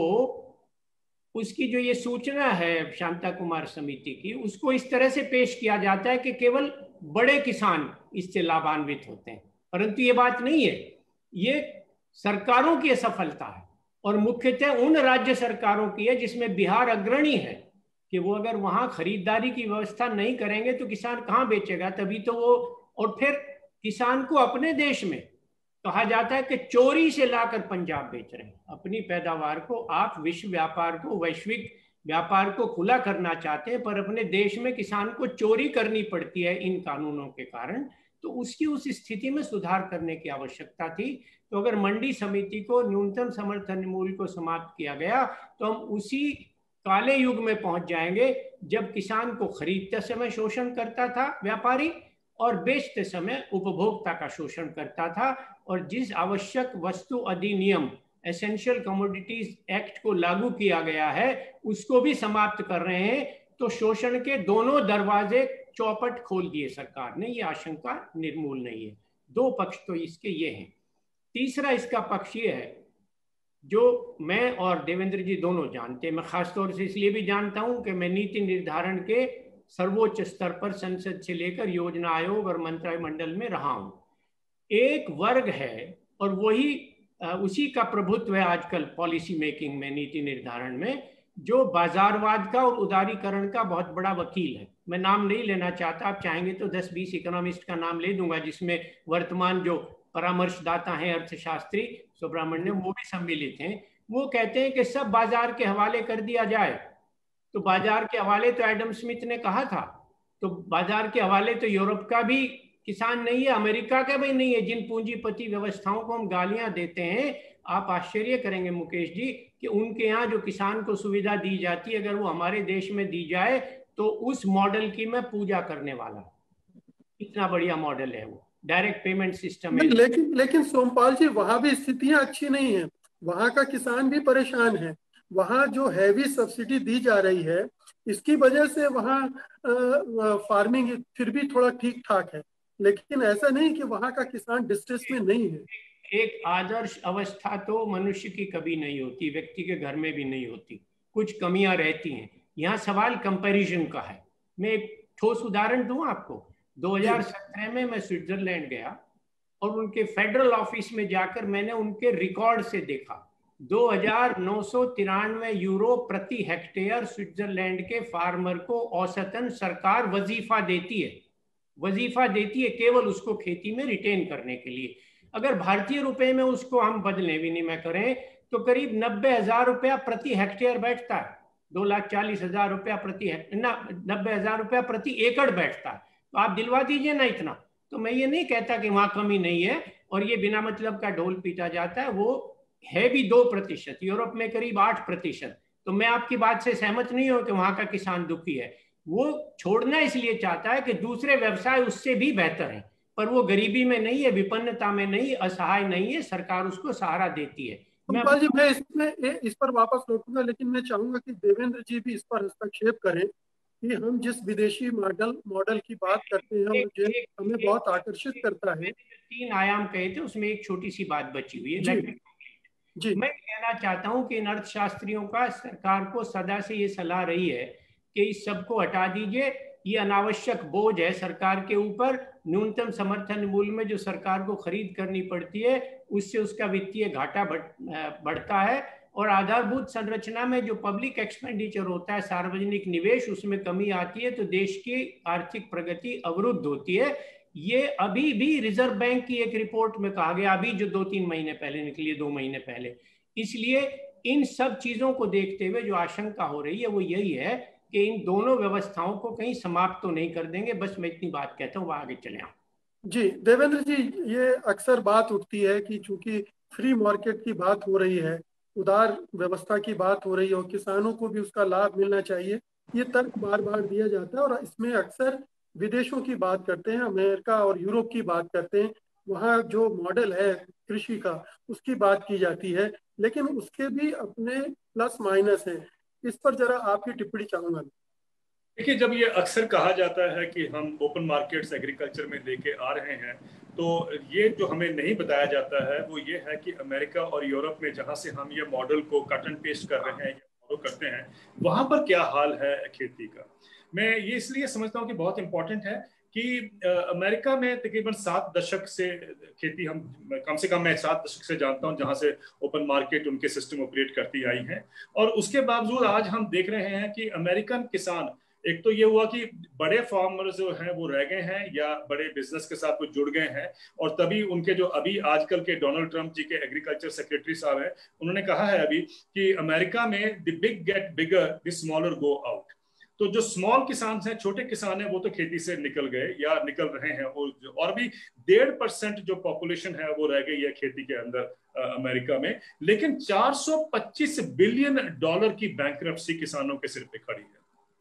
उसकी जो ये सूचना है शांता कुमार समिति की, उसको इस तरह से पेश किया जाता है कि केवल बड़े किसान इससे लाभान्वित होते हैं, परंतु ये बात नहीं है। ये सरकारों की असफलता है, और मुख्यतः उन राज्य सरकारों की है जिसमें बिहार अग्रणी है, कि वो अगर वहां खरीदारी की व्यवस्था नहीं करेंगे तो किसान कहां बेचेगा, तभी तो वो, और फिर किसान को अपने देश में कहा जाता है कि चोरी से लाकर पंजाब बेच रहे हैं अपनी पैदावार को। आप विश्व व्यापार को, वैश्विक व्यापार को खुला करना चाहते हैं, पर अपने देश में किसान को चोरी करनी पड़ती है इन कानूनों के कारण, तो उसकी उस स्थिति में सुधार करने की आवश्यकता थी। तो अगर मंडी समिति को न्यूनतम समर्थन मूल्य को समाप्त किया गया तो हम उसी काले युग में पहुंच जाएंगे जब किसान को खरीदते समय शोषण करता था व्यापारी और बेचते समय उपभोक्ता का शोषण करता था। और जिस आवश्यक वस्तु अधिनियम एसेंशियल कमोडिटीज एक्ट को लागू किया गया है उसको भी समाप्त कर रहे हैं। तो शोषण के दोनों दरवाजे चौपट खोल दिए सरकार ने, ये आशंका निर्मूल नहीं है। दो पक्ष तो इसके ये हैं। तीसरा इसका पक्ष ये है जो मैं और देवेंद्र जी दोनों जानते हैं, मैं खासतौर से इसलिए भी जानता हूं कि मैं नीति निर्धारण के सर्वोच्च स्तर पर संसद से लेकर योजना आयोग और मंत्रिमंडल में रहा हूं। एक वर्ग है और वही उसी का प्रभुत्व है आजकल पॉलिसी मेकिंग में, नीति निर्धारण में, जो बाजारवाद का और उदारीकरण का बहुत बड़ा वकील है। मैं नाम नहीं लेना चाहता, आप चाहेंगे तो 10-20 इकोनॉमिस्ट का नाम ले दूंगा जिसमें वर्तमान जो परामर्शदाता हैं अर्थशास्त्री सुब्रमण्यम वो भी सम्मिलित हैं। वो कहते हैं कि सब बाजार के हवाले कर दिया जाए। तो बाजार के हवाले तो एडम स्मिथ ने कहा था, तो बाजार के हवाले तो यूरोप का भी किसान नहीं है, अमेरिका का भी नहीं है। जिन पूंजीपति व्यवस्थाओं को हम गालियां देते हैं, आप आश्चर्य करेंगे मुकेश जी कि उनके यहाँ जो किसान को सुविधा दी जाती है अगर वो हमारे देश में दी जाए तो उस मॉडल की मैं पूजा करने वाला। इतना बढ़िया मॉडल है वो, डायरेक्ट पेमेंट सिस्टम है। लेकिन सोमपाल जी वहां भी स्थितियां अच्छी नहीं है, वहां का किसान भी परेशान है। वहां जो हैवी सब्सिडी दी जा रही है इसकी वजह से वहां फार्मिंग फिर भी थोड़ा ठीक ठाक है, लेकिन ऐसा नहीं कि वहां का किसान डिस्ट्रेस में नहीं है। एक आदर्श अवस्था तो मनुष्य की कभी नहीं होती, व्यक्ति के घर में भी नहीं होती, कुछ कमियां रहती हैं। यहाँ सवाल कंपैरिजन का है। मैं एक ठोस उदाहरण दूं आपको। 2017 में मैं स्विट्जरलैंड गया और उनके फेडरल ऑफिस में जाकर मैंने उनके रिकॉर्ड से देखा 2993 यूरो प्रति हेक्टेयर स्विट्जरलैंड के फार्मर को औसतन सरकार वजीफा देती है केवल उसको खेती में रिटेन करने के लिए। अगर भारतीय रुपए में उसको हम बदलें विनिमय करें तो करीब 90,000 रुपया प्रति हेक्टेयर बैठता है, 2,40,000 रुपया प्रति 90,000 रुपया प्रति एकड़ बैठता है। तो आप दिलवा दीजिए ना इतना। तो मैं ये नहीं कहता कि वहां कमी नहीं है और ये बिना मतलब का ढोल पीटा जाता है, वो है भी 2%, यूरोप में करीब 8%। तो मैं आपकी बात से सहमत नहीं हूं कि वहां का किसान दुखी है। वो छोड़ना इसलिए चाहता है कि दूसरे व्यवसाय उससे भी बेहतर हैं, पर वो गरीबी में नहीं है, विपन्नता में नहीं, असहाय नहीं है, सरकार उसको सहारा देती है। मैं इस पर वापस लौटूंगा, लेकिन मैं चाहूंगा कि देवेंद्र जी भी इस पर हस्तक्षेप करें कि हम जिस विदेशी मॉडल की बात करते हैं जो हमें बहुत आकर्षित करता है। 3 आयाम कहे थे, उसमें एक छोटी सी बात बची हुई है। जी। मैं कहना चाहता हूं कि इन अर्थशास्त्रियों का सरकार को सदा से ये सलाह रही है कि इस सब को हटा दीजिए, ये अनावश्यक बोझ है सरकार के ऊपर। न्यूनतम समर्थन मूल्य में जो सरकार को खरीद करनी पड़ती है उससे उसका वित्तीय घाटा बढ़ता है और आधारभूत संरचना में जो पब्लिक एक्सपेंडिचर होता है, सार्वजनिक निवेश, उसमें कमी आती है तो देश की आर्थिक प्रगति अवरुद्ध होती है। ये अभी भी रिजर्व बैंक की एक रिपोर्ट में कहा गया, अभी जो 2-3 महीने पहले निकली है, 2 महीने पहले। इसलिए इन सब चीजों को देखते हुए जो आशंका हो रही है वो यही है कि इन दोनों व्यवस्थाओं को कहीं समाप्त तो नहीं कर देंगे। बस मैं इतनी बात कहता हूँ, आगे चले आऊँ। जी देवेंद्र जी, ये अक्सर बात उठती है कि चूंकि फ्री मार्केट की बात हो रही है, उदार व्यवस्था की बात हो रही है और किसानों को भी उसका लाभ मिलना चाहिए, ये तर्क बार बार दिया जाता है और इसमें अक्सर विदेशों की बात करते हैं, अमेरिका और यूरोप की बात करते हैं, वहाँ जो मॉडल है कृषि का उसकी बात की जाती है, लेकिन उसके भी अपने प्लस माइनस हैं। इस पर जरा आपकी टिप्पणी चाहूंगा। देखिए, जब ये अक्सर कहा जाता है कि हम ओपन मार्केट्स एग्रीकल्चर में लेके आ रहे हैं, तो ये जो हमें नहीं बताया जाता है वो ये है कि अमेरिका और यूरोप में जहाँ से हम ये मॉडल को कट एंड पेस्ट कर रहे हैं या फॉलो करते हैं, वहाँ पर क्या हाल है खेती का। मैं ये इसलिए समझता हूँ कि बहुत इंपॉर्टेंट है कि अमेरिका में तकरीबन 7 दशक से खेती, हम कम से कम मैं 7 दशक से जानता हूँ जहाँ से ओपन मार्केट उनके सिस्टम ऑपरेट करती आई है, और उसके बावजूद आज हम देख रहे हैं कि अमेरिकन किसान एक तो ये हुआ कि बड़े फार्मर जो हैं वो रह गए हैं या बड़े बिजनेस के साथ वो जुड़ गए हैं, और तभी उनके जो अभी आजकल के डोनाल्ड ट्रंप जी के एग्रीकल्चर सेक्रेटरी साहब हैं, उन्होंने कहा है अभी कि अमेरिका में the big get bigger, the smaller go out. तो जो स्मॉल किसान हैं, छोटे किसान हैं, वो तो खेती से निकल गए या निकल रहे हैं, और भी 1.5% जो पॉपुलेशन है वो रह गई है खेती के अंदर अमेरिका में। लेकिन 425 बिलियन डॉलर की बैंकरप्सी किसानों के सिर पे खड़ी है,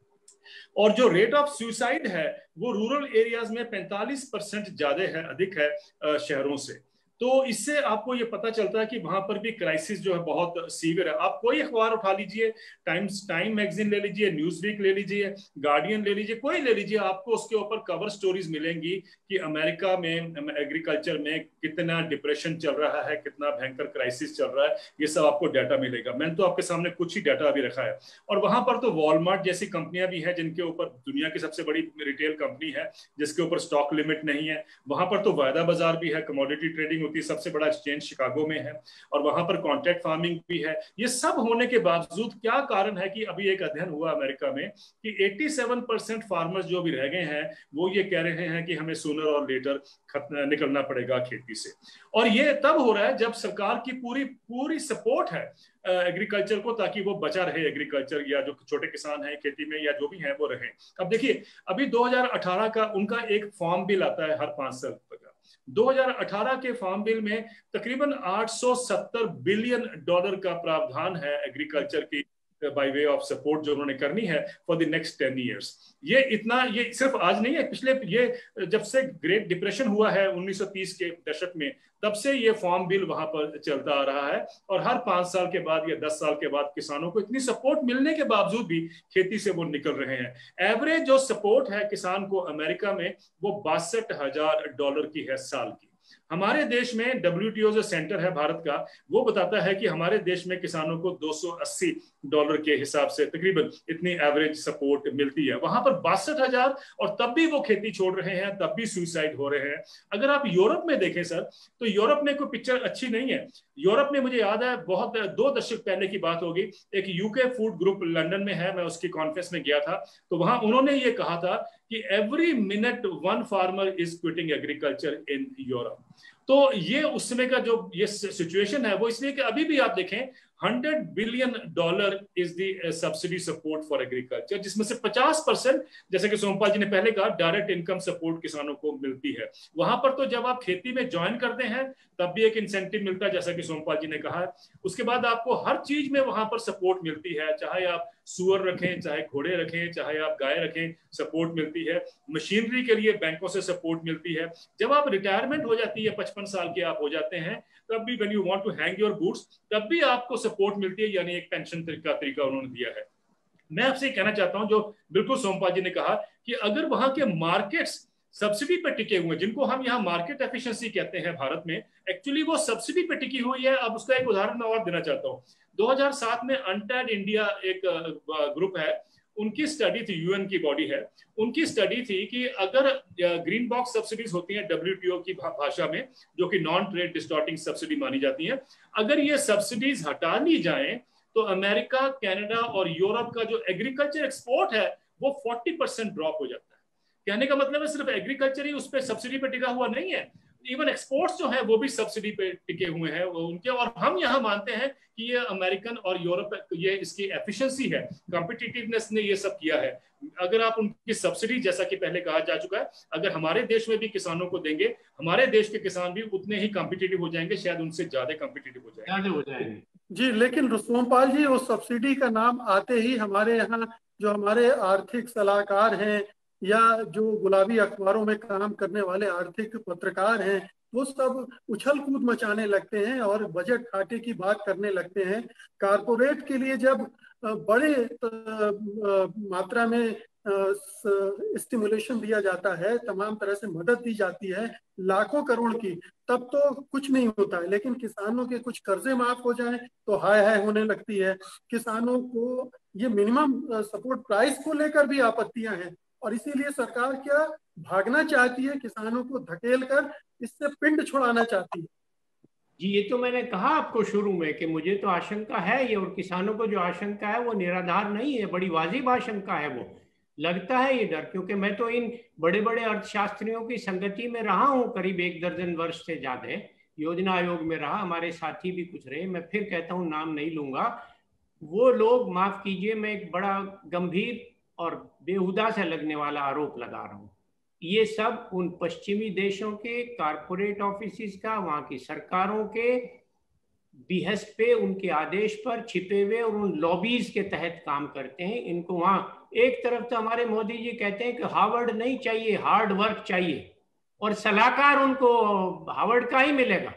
और जो रेट ऑफ सुसाइड है वो रूरल एरियाज में 45% ज्यादा है, अधिक है शहरों से। तो इससे आपको ये पता चलता है कि वहां पर भी क्राइसिस जो है बहुत सीवियर है। आप कोई अखबार उठा लीजिए, टाइम मैगजीन ले लीजिए, न्यूज वीक ले लीजिए, गार्डियन ले लीजिए, कोई ले लीजिए, आपको उसके ऊपर कवर स्टोरीज मिलेंगी कि अमेरिका में एग्रीकल्चर में कितना डिप्रेशन चल रहा है, कितना भयंकर क्राइसिस चल रहा है, ये सब आपको डाटा मिलेगा। मैंने तो आपके सामने कुछ ही डाटा अभी रखा है। और वहां पर तो वॉलमार्ट जैसी कंपनियां भी हैं जिनके ऊपर, दुनिया की सबसे बड़ी रिटेल कंपनी है जिसके ऊपर स्टॉक लिमिट नहीं है। वहां पर तो वायदा बाजार भी है, कमोडिटी ट्रेडिंग होती है, सबसे बड़ा एक्सचेंज शिकागो में है, और वहां पर कॉन्ट्रैक्ट फार्मिंग भी है। ये सब होने के बावजूद क्या कारण है कि अभी एक अध्ययन हुआ अमेरिका में कि 87% फार्मर्स जो भी रह गए हैं वो ये कह रहे हैं कि हमें सूनर और लेटर निकलना पड़ेगा खेती से। और ये तब हो रहा है जब सरकार की पूरी सपोर्ट है एग्रीकल्चर को, ताकि वो बचा रहे एग्रीकल्चर, या जो छोटे किसान हैं खेती में या जो भी हैं वो रहे। अब देखिए, अभी 2018 का उनका एक फार्म बिल आता है हर 5 साल का। 2018 के फार्म बिल में तकरीबन 870 बिलियन डॉलर का प्रावधान है एग्रीकल्चर की बाय वे ऑफ सपोर्ट जो उन्होंने करनी है फॉर द नेक्स्ट 10 ईयर्स। ये सिर्फ आज नहीं है, पिछले ये जब से ग्रेट डिप्रेशन हुआ है 1930 के दशक में, तब से ये फार्म बिल वहां पर चलता आ रहा है। और हर 5 साल के बाद या 10 साल के बाद किसानों को इतनी सपोर्ट मिलने के बावजूद भी खेती से वो निकल रहे हैं। एवरेज जो सपोर्ट है किसान को अमेरिका में वो $62,000 की है साल की। हमारे देश में WTO जो सेंटर है भारत का, वो बताता है कि हमारे देश में किसानों को $280 के हिसाब से तकरीबन इतनी एवरेज सपोर्ट मिलती है। वहां पर 62,000, और तब भी वो खेती छोड़ रहे हैं, तब भी सुसाइड हो रहे हैं। अगर आप यूरोप में देखें सर, तो यूरोप में कोई पिक्चर अच्छी नहीं है। यूरोप में, मुझे याद है बहुत 2 दशक पहले की बात होगी, एक यूके फूड ग्रुप लंदन में है, मैं उसकी कॉन्फ्रेंस में गया था, तो वहां उन्होंने ये कहा था कि every minute 1 farmer is quitting agriculture in Europe. तो ये उस समय का जो ये सिचुएशन है वो इसलिए कि अभी भी आप देखें $100 billion is the subsidy support for agriculture, जिसमें से 50%, जैसे कि सोमपाल जी ने पहले कहा, डायरेक्ट इनकम सपोर्ट किसानों को मिलती है। वहां पर तो जब आप खेती में ज्वाइन करते हैं तब भी एक इंसेंटिव मिलता है, जैसा कि सोमपाल जी ने कहा। उसके बाद आपको हर चीज में वहां पर सपोर्ट मिलती है, चाहे आप सुअर रखें, चाहे घोड़े रखें, चाहे आप गाय रखें, सपोर्ट मिलती है। मशीनरी के लिए बैंकों से सपोर्ट मिलती है। जब आप रिटायरमेंट हो जाती है, 55 साल के आप हो जाते हैं, तब भी when you want to hang your boots, तब भी आपको सपोर्ट मिलती है, यानी एक पेंशन का तरीका उन्होंने दिया है। मैं आपसे कहना चाहता हूं, जो बिल्कुल सोमपाल जी ने कहा कि अगर वहां के मार्केट्स सब्सिडी पे टिके हुए, जिनको हम यहाँ मार्केट एफिशिएंसी कहते हैं भारत में, एक्चुअली वो सब्सिडी पे टिकी हुई है। अब उसका एक उदाहरण मैं और देना चाहता हूँ। 2007 में अनटैड इंडिया एक ग्रुप है, उनकी स्टडी थी, यूएन की बॉडी है, उनकी स्टडी थी कि अगर ग्रीन बॉक्स सब्सिडीज होती हैं WTO की भाषा में, जो कि नॉन ट्रेड डिस्टॉर्टिंग सब्सिडी मानी जाती हैं, अगर ये सब्सिडीज हटा ली जाएं तो अमेरिका, कनाडा और यूरोप का जो एग्रीकल्चर एक्सपोर्ट है वो 40% ड्रॉप हो जाता है। कहने का मतलब है सिर्फ एग्रीकल्चर ही उस पर सब्सिडी पे टिका हुआ नहीं है, इवन एक्सपोर्ट्स जो है वो भी सब्सिडी पे टिके हुए हैं उनके। और हम यहाँ मानते हैं कि ये अमेरिकन और यूरोप, ये इसकी एफिशिएंसी है, कॉम्पिटिटिवनेस ने ये सब किया है। अगर आप उनकी सब्सिडी, जैसा कि पहले कहा जा चुका है, अगर हमारे देश में भी किसानों को देंगे, हमारे देश के किसान भी उतने ही कॉम्पिटिटिव हो जाएंगे, शायद उनसे ज्यादा कॉम्पिटिटिव हो जाएंगे। जी, लेकिन सोमपाल जी, वो सब्सिडी का नाम आते ही हमारे यहाँ जो हमारे आर्थिक सलाहकार हैं या जो गुलाबी अखबारों में काम करने वाले आर्थिक पत्रकार हैं, वो सब उछल कूद मचाने लगते हैं और बजट घाटे की बात करने लगते हैं। कारपोरेट के लिए जब बड़े मात्रा में स्टिमुलेशन दिया जाता है, तमाम तरह से मदद दी जाती है लाखों करोड़ की, तब तो कुछ नहीं होता है। लेकिन किसानों के कुछ कर्जे माफ हो जाएं तो हाय हाय होने लगती है। किसानों को ये मिनिमम सपोर्ट प्राइस को लेकर भी आपत्तियां हैं, और इसीलिए सरकार क्या भागना चाहती है, किसानों को धकेल कर इससे पिंड छुड़ाना चाहती है। जी, ये तो मैंने कहा आपको शुरू में कि मुझे तो आशंका है ये, और किसानों को जो आशंका है वो निराधार नहीं है, बड़ी वाजिब आशंका है वो। लगता है ये डर, क्योंकि मैं तो इन बड़े बड़े अर्थशास्त्रियों की संगति में रहा हूँ करीब 1 दर्जन वर्ष से ज्यादा, योजना आयोग में रहा, हमारे साथी भी कुछ रहे, मैं फिर कहता हूँ नाम नहीं लूंगा। वो लोग, माफ कीजिए, मैं एक बड़ा गंभीर और बेहुदा से लगने वाला आरोप लगा रहा हूँ, ये सब उन पश्चिमी देशों के कारपोरेट ऑफिस का, वहां की सरकारों के बिहस्त पे, उनके आदेश पर छिपे हुए और उन लॉबीज के तहत काम करते हैं। इनको वहां एक तरफ तो हमारे मोदी जी कहते हैं कि हार्वर्ड नहीं चाहिए, हार्ड वर्क चाहिए, और सलाहकार उनको हार्वर्ड का ही मिलेगा,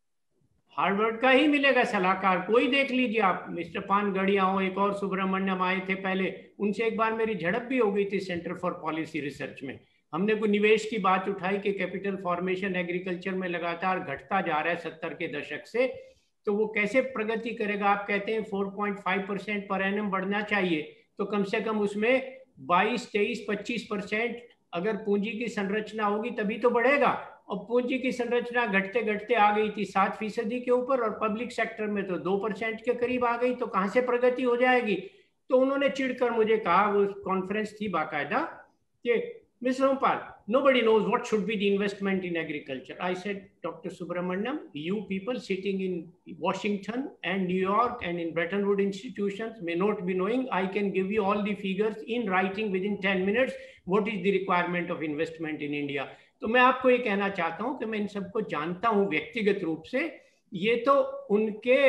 हार्वर्ड का ही मिलेगा सलाहकार। कोई देख लीजिए आप, मिस्टर पानगढ़िया हो, एक और सुब्रमण्यम आए थे पहले, उनसे एक बार मेरी झड़प भी हो गई थी सेंटर फॉर पॉलिसी रिसर्च में। हमने कोई निवेश की बात उठाई कि कैपिटल फॉर्मेशन एग्रीकल्चर में लगातार घटता जा रहा है 70 के दशक से, तो वो कैसे प्रगति करेगा? आप कहते हैं 4.5% पर एनम बढ़ना चाहिए, तो कम से कम उसमें 22, 23, 25% अगर पूंजी की संरचना होगी तभी तो बढ़ेगा। और पूंजी की संरचना घटते घटते आ गई थी 7% के ऊपर, और पब्लिक सेक्टर में तो 2% के करीब आ गई, तो कहां से प्रगति हो जाएगी? तो उन्होंने चिढ़कर मुझे कहा, वो कॉन्फ्रेंस थी बाकायदा, कि Mr. Rampal, nobody knows what should be the investment in agriculture. I said, Dr. Subramaniam, you people sitting in Washington and New York and in Bretton Woods institutions may not be knowing. I can give you all the figures in writing within 10 minutes. What is the requirement of investment in India? तो मैं आपको ये कहना चाहता हूँ कि मैं इन सबको जानता हूँ व्यक्तिगत रूप से। ये तो उनके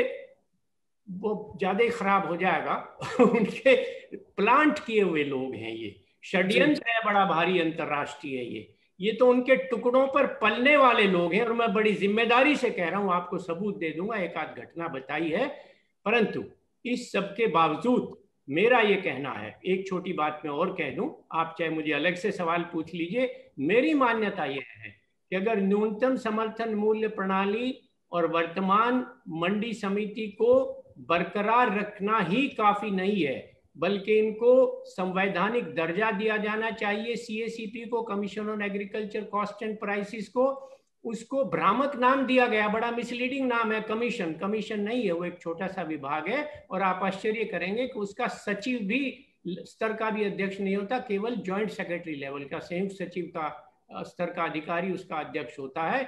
वो ज्यादा ही खराब हो जाएगा उनके प्लांट किए हुए लोग हैं, ये षड्यंत्र है बड़ा भारी अंतरराष्ट्रीय। ये तो उनके टुकड़ों पर पलने वाले लोग हैं, और मैं बड़ी जिम्मेदारी से कह रहा हूं, आपको सबूत दे दूंगा, एक आध घटना बताई है। परंतु इस सब के बावजूद मेरा ये कहना है, एक छोटी बात मैं और कह दूं, आप चाहे मुझे अलग से सवाल पूछ लीजिए, मेरी मान्यता यह है कि अगर न्यूनतम समर्थन मूल्य प्रणाली और वर्तमान मंडी समिति को बरकरार रखना ही काफी नहीं है, बल्कि इनको संवैधानिक दर्जा दिया जाना चाहिए। CACP को, commission on agriculture cost and prices को, उसको भ्रामक नाम दिया गया, बड़ा मिसलीडिंग नाम है कमीशन। कमीशन नहीं है, वो एक छोटा सा विभाग है, और आप आश्चर्य करेंगे कि उसका सचिव भी स्तर का भी अध्यक्ष नहीं होता, केवल ज्वाइंट सेक्रेटरी लेवल का, संयुक्त सचिव का स्तर का अधिकारी उसका अध्यक्ष होता है।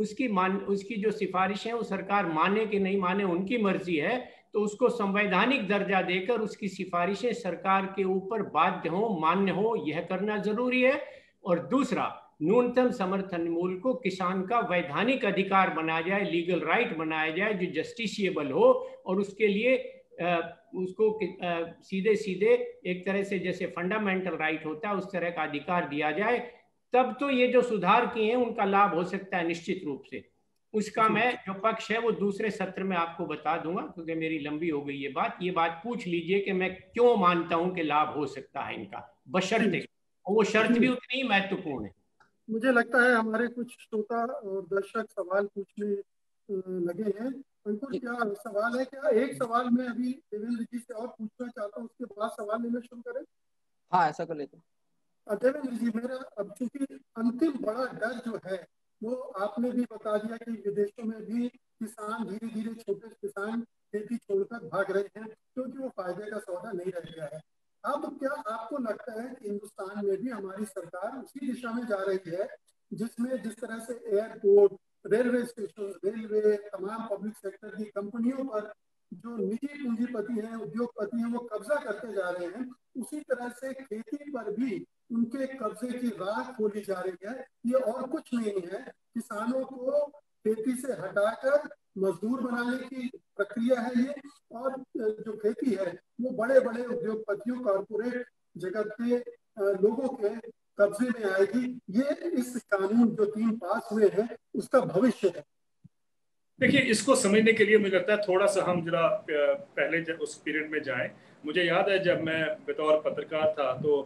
उसकी जो सिफारिशें वो सरकार माने कि नहीं माने उनकी मर्जी है, तो उसको संवैधानिक दर्जा देकर उसकी सिफारिशें सरकार के ऊपर बाध्य हो, मान्य हो, यह करना जरूरी है। और दूसरा, न्यूनतम समर्थन मूल्य को किसान का वैधानिक अधिकार बनाया जाए, लीगल राइट बनाया जाए, जो जस्टिसिएबल हो, और उसके लिए उसको सीधे सीधे एक तरह से जैसे फंडामेंटल राइट होता है उस तरह का अधिकार दिया जाए, तब तो ये जो सुधार किए हैं उनका लाभ हो सकता है निश्चित रूप से। उसका मैं जो पक्ष है वो दूसरे सत्र में आपको बता दूंगा, क्योंकि मेरी लंबी हो गई ये बात पूछ लीजिए कि मैं क्यों मानता हूं कि लाभ हो सकता है इनका, बशर्ते, और वो शर्त भी उतनी ही महत्वपूर्ण है। मुझे लगता है हमारे कुछ श्रोता और दर्शक सवाल पूछने लगे हैं। अंकुर, क्या सवाल है? क्या एक सवाल मैं अभी देवेंद्र जी से और पूछना चाहता हूँ, उसके बाद सवाल लेना शुरू करें? हाँ, ऐसा कर लेते हैं। देवेंद्र जी, मेरा अब चूंकि अंतिम बड़ा डर जो है वो आपने भी बता दिया कि विदेशों में भी किसान धीरे धीरे, छोटे किसान खेती छोड़कर भाग रहे हैं क्योंकि वो फायदे का सौदा नहीं रह गया है। अब क्या आपको लगता है कि हिंदुस्तान में भी हमारी सरकार उसी दिशा में जा रही है जिसमें जिस तरह से एयरपोर्ट, रेलवे स्टेशन, रेलवे, तमाम पब्लिक सेक्टर की कंपनियों पर जो निजी पूंजीपति हैं, उद्योगपति हैं, वो कब्जा करते जा रहे हैं, उसी तरह से खेती पर भी उनके कब्जे की राह खोली जा रही है। ये और कुछ नहीं है, किसानों को खेती से हटाकर मजदूर बनाने की प्रक्रिया है ये, और जो खेती है वो बड़े बड़े उद्योगपतियों, कॉर्पोरेट जगत के लोगों के कब्जे में आएगी। ये इस कानून जो 3 पास हुए हैं उसका भविष्य है। देखिए, इसको समझने के लिए मुझे लगता है थोड़ा सा हम जरा पहले उस पीरियड में जाएं। मुझे याद है जब मैं बतौर पत्रकार था तो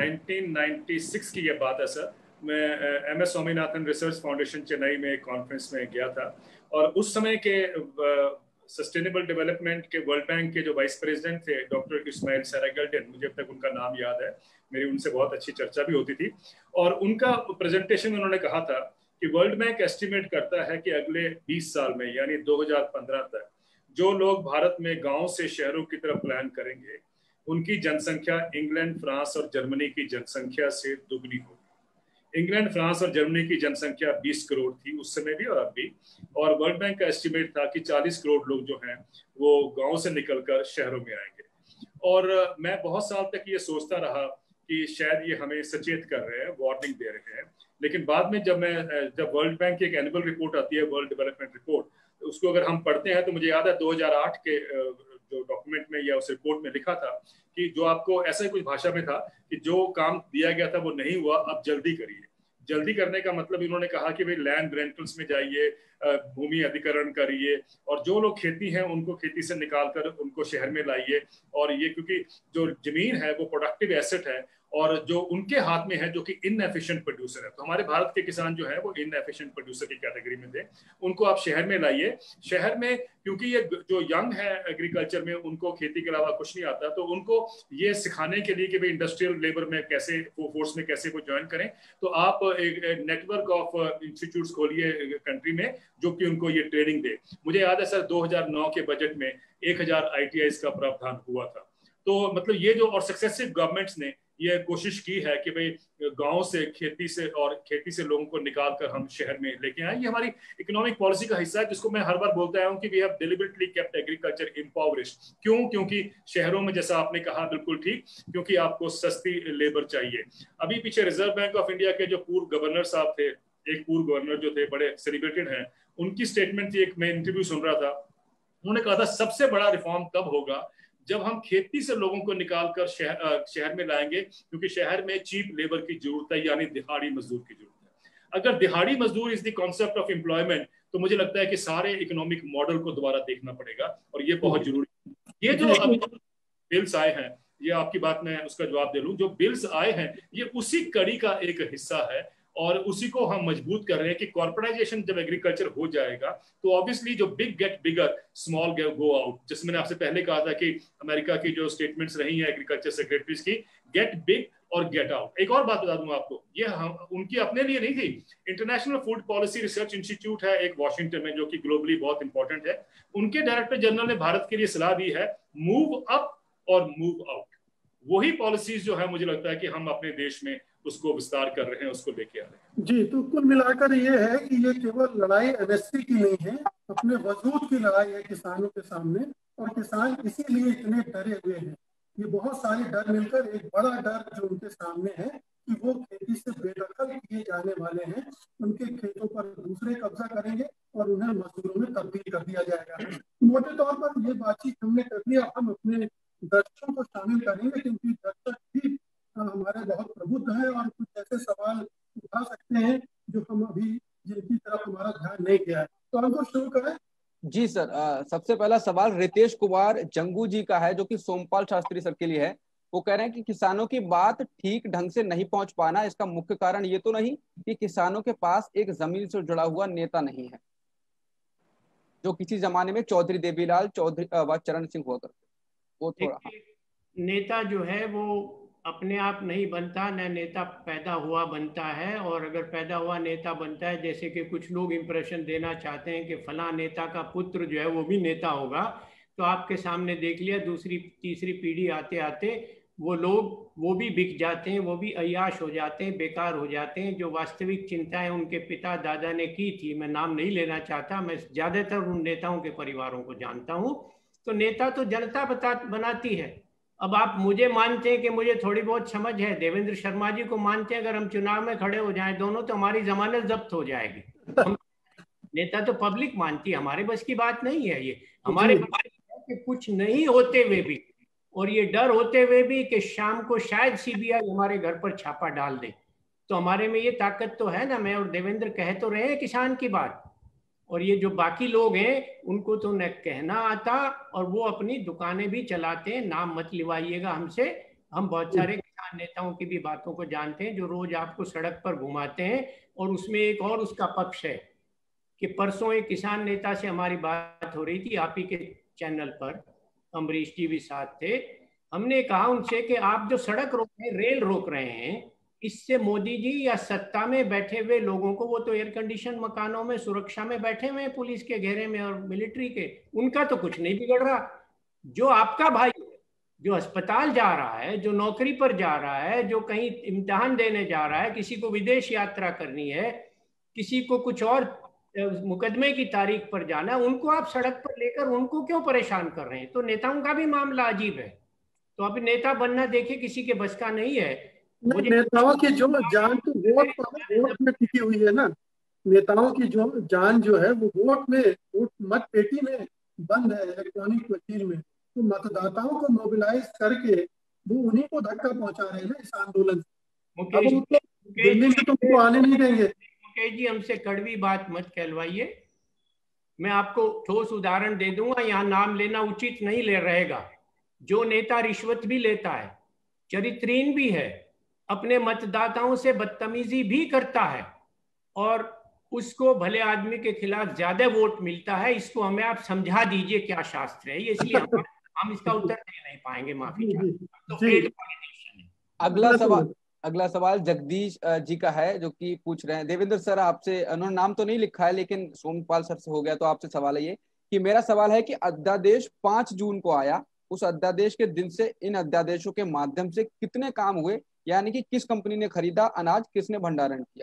1996 की ये बात है सर, मैं MS Swaminathan research foundation Chennai में एक कॉन्फ्रेंस में गया था, और उस समय के सस्टेनेबल डेवलपमेंट के वर्ल्ड बैंक के जो वाइस प्रेसिडेंट थे डॉक्टर इस्माइल सेरागल्टन, मुझे अब तक उनका नाम याद है, मेरी उनसे बहुत अच्छी चर्चा भी होती थी। और उनका प्रेजेंटेशन में उन्होंने कहा था कि वर्ल्ड बैंक एस्टिमेट करता है कि अगले 20 साल में यानी 2015 तक जो लोग भारत में गांव से शहरों की तरफ प्लान करेंगे उनकी जनसंख्या इंग्लैंड, फ्रांस और जर्मनी की जनसंख्या से दुगनी होगी। इंग्लैंड, फ्रांस और जर्मनी की जनसंख्या 20 करोड़ थी उस समय भी और अब भी, और वर्ल्ड बैंक का एस्टिमेट था कि 40 करोड़ लोग जो हैं वो गांव से निकलकर शहरों में आएंगे। और मैं बहुत साल तक ये सोचता रहा कि शायद ये हमें सचेत कर रहे हैं, वार्निंग दे रहे हैं, लेकिन बाद में जब वर्ल्ड बैंक की एक एनुअल रिपोर्ट आती है, वर्ल्ड डेवलपमेंट रिपोर्ट, उसको अगर हम पढ़ते हैं तो मुझे याद है 2008 के जो डॉक्यूमेंट में या उस रिपोर्ट में लिखा था कि जो आपको ऐसा ही कुछ भाषा में था कि जो काम दिया गया था वो नहीं हुआ, अब जल्दी करिए। जल्दी करने का मतलब इन्होंने कहा कि भाई लैंड रेंटल्स में जाइए, भूमि अधिकरण करिए, और जो लोग खेती हैं उनको खेती से निकालकर उनको शहर में लाइए। और ये क्योंकि जो जमीन है वो प्रोडक्टिव एसेट है और जो उनके हाथ में है जो कि इनएफिशिएंट प्रोड्यूसर है, तो हमारे भारत के किसान जो है वो इनएफिशिएंट प्रोड्यूसर की कैटेगरी में थे, उनको आप शहर में लाइए। शहर में क्योंकि ये जो यंग है एग्रीकल्चर में, उनको खेती के अलावा कुछ नहीं आता, तो उनको ये सिखाने के लिए कि भाई इंडस्ट्रियल लेबर में कैसे, फोर्स में कैसे वो ज्वाइन करें, तो आप एक नेटवर्क ऑफ इंस्टीट्यूट्स खोलिए कंट्री में जो कि उनको ये ट्रेनिंग दे। मुझे याद है सर 2009 के बजट में 1000 ITIs का प्रावधान हुआ था। तो मतलब ये जो, और सक्सेसिव गवर्नमेंट्स ने ये कोशिश की है कि भाई गांव से खेती से लोगों को निकाल कर हम शहर में लेके आए। ये हमारी इकोनॉमिक पॉलिसी का हिस्सा है, जिसको मैं हर बार बोलता आया हूं कि we have deliberately kept agriculture impoverished. क्योंकि शहरों में, जैसा आपने कहा बिल्कुल ठीक, क्योंकि आपको सस्ती लेबर चाहिए। अभी पीछे रिजर्व बैंक ऑफ इंडिया के जो पूर्व गवर्नर साहब थे, एक पूर्व गवर्नर जो थे बड़े सेलिब्रेटेड हैं, उनकी स्टेटमेंट थी, एक मैं इंटरव्यू सुन रहा था, उन्होंने कहा था सबसे बड़ा रिफॉर्म तब होगा जब हम खेती से लोगों को निकालकर शहर में लाएंगे, क्योंकि शहर में चीप लेबर की जरूरत है, यानी दिहाड़ी मजदूर की जरूरत है। अगर दिहाड़ी मजदूर is the concept of employment, तो मुझे लगता है कि सारे इकोनॉमिक मॉडल को दोबारा देखना पड़ेगा, और ये बहुत जरूरी है। ये जो अभी बिल्स आए हैं, ये आपकी बात मैं उसका जवाब दे लूं, जो बिल्स आए हैं ये उसी कड़ी का एक हिस्सा है, और उसी को हम मजबूत कर रहे हैं कि कॉर्पोरेटाइजेशन जब एग्रीकल्चर हो जाएगा तो ऑब्वियसली जो big get bigger, small go out. जैसे मैंने आपसे पहले कहा था कि अमेरिका की जो स्टेटमेंट्स रही हैं एग्रीकल्चर सेक्रेटरीज की, गेट बिग और गेट आउट। एक और बात बता दूं आपको, ये उनकी अपने लिए नहीं थी, International Food Policy Research Institute है एक वॉशिंगटन में, जो कि ग्लोबली बहुत इंपॉर्टेंट है, उनके डायरेक्टर जनरल ने भारत के लिए सलाह दी है, मूव अप और मूव आउट। वही पॉलिसीज जो है मुझे लगता है कि हम अपने देश में उसको विस्तार कर रहे हैं, उसको लेके आ रहे हैं। जी, तो कुल मिलाकर ये है कि ये केवल लड़ाई एमएसपी की नहीं है, अपने वजूद की लड़ाई है किसानों के सामने, और किसान इसीलिए इतने डरे हुए हैं। ये बहुत सारे डर मिलकर एक बड़ा डर जो उनके सामने है कि वो खेती से बेदखल किए जाने वाले हैं, उनके खेतों पर दूसरे कब्जा करेंगे और उन्हें मजदूरों में तब्दील कर दिया जाएगा। मोटे तौर पर ये बातचीत हमने कर दी, अब हम अपने दर्शकों को शामिल करेंगे, क्योंकि दर्शक भी हमारे बहुत प्रबुद्ध हैं और कुछ ऐसे सवाल उठा सकते हैं जो हम अभी जिनकी तरफ हमारा ध्यान नहीं गया है। तो हमको शुरू करें। जी सर, सबसे पहला सवाल रितेश कुमार जंगू जी का है, जो कि सोमपाल शास्त्री सर के लिए है। वो कह रहे हैं कि किसानों की बात ठीक ढंग से नहीं पहुंच पाना, इसका मुख्य कारण ये तो नहीं कि किसानों के पास एक जमीन से जुड़ा हुआ नेता नहीं है, जो किसी जमाने में चौधरी देवीलाल चौधरी व चरण सिंह हुआ करते। वो थोड़ा नेता जो है वो अपने आप नहीं बनता, न नेता पैदा हुआ बनता है, और अगर पैदा हुआ नेता बनता है, जैसे कि कुछ लोग इंप्रेशन देना चाहते हैं कि फला नेता का पुत्र जो है वो भी नेता होगा, तो आपके सामने देख लिया दूसरी तीसरी पीढ़ी आते आते वो लोग वो भी बिक जाते हैं, वो भी अय्याश हो जाते हैं, बेकार हो जाते हैं। जो वास्तविक चिंताएं उनके पिता दादा ने की थी, मैं नाम नहीं लेना चाहता, मैं ज़्यादातर उन नेताओं के परिवारों को जानता हूँ, तो नेता तो जनता बनाती है। अब आप मुझे मानते हैं कि मुझे थोड़ी बहुत समझ है, देवेंद्र शर्मा जी को मानते हैं, अगर हम चुनाव में खड़े हो जाएं दोनों तो हमारी जमानत जब्त हो जाएगी। नेता तो पब्लिक मानती है, हमारे बस की बात नहीं है ये। हमारे बस कि कुछ नहीं होते हुए भी, और ये डर होते हुए भी कि शाम को शायद सीबीआई हमारे घर पर छापा डाल दे, तो हमारे में ये ताकत तो है ना। मैं और देवेंद्र कह तो रहे हैं किसान की बात, और ये जो बाकी लोग हैं उनको तो न कहना आता, और वो अपनी दुकानें भी चलाते हैं। नाम मत लिवाइएगा हमसे, हम बहुत सारे किसान नेताओं की भी बातों को जानते हैं जो रोज आपको सड़क पर घुमाते हैं। और उसमें एक और उसका पक्ष है कि परसों एक किसान नेता से हमारी बात हो रही थी, आप ही के चैनल पर, अमरीश जी भी साथ थे। हमने कहा उनसे कि आप जो सड़क रोक रहे हैं, रेल रोक रहे हैं, इससे मोदी जी या सत्ता में बैठे हुए लोगों को, वो तो एयर कंडीशन मकानों में सुरक्षा में बैठे हुए हैं पुलिस के घेरे में और मिलिट्री के, उनका तो कुछ नहीं बिगड़ रहा। जो आपका भाई जो अस्पताल जा रहा है, जो नौकरी पर जा रहा है, जो कहीं इम्तिहान देने जा रहा है, किसी को विदेश यात्रा करनी है, किसी को कुछ और मुकदमे की तारीख पर जाना है, उनको आप सड़क पर लेकर उनको क्यों परेशान कर रहे हैं? तो नेताओं का भी मामला अजीब है। तो अभी नेता बनना देखिए किसी के बस का नहीं है। नहीं, नेताओं की जो जान तो वोट में टिकी हुई है ना। नेताओं की जो जान जो है वो वोट मत पेटी में बंद है, इलेक्ट्रॉनिक मशीन में। तो मतदाताओं को मोबिलाइज करके वो उन्हीं को धक्का पहुंचा रहे हैं ना इस आंदोलन से। अब उनको दिल्ली में तो उनको आने नहीं देंगे। मुकेश जी, हमसे कड़वी बात मत कहलवाइए। मैं आपको ठोस उदाहरण दे दूंगा, यहाँ नाम लेना उचित नहीं ले रहेगा। जो नेता रिश्वत भी लेता है, चरित्रहीन भी है, अपने मतदाताओं से बदतमीजी भी करता है, और उसको भले आदमी के खिलाफ ज्यादा वोट मिलता है, इसको हमें आप समझा दीजिए क्या शास्त्र है ये। इसलिए हम इसका उत्तर दे नहीं पाएंगे, माफी चाहता हूं। अगला सवाल जगदीश जी का है, जो कि पूछ रहे हैं देवेंद्र सर आपसे। उन्होंने नाम तो नहीं लिखा है, लेकिन सोमपाल सर से हो गया, तो आपसे सवाल है ये कि मेरा सवाल है कि अध्यादेश 5 जून को आया, उस अध्यादेश के दिन से इन अध्यादेशों के माध्यम से कितने काम हुए, यानी कि किस कंपनी ने खरीदा अनाज, किसने भंडारण किया?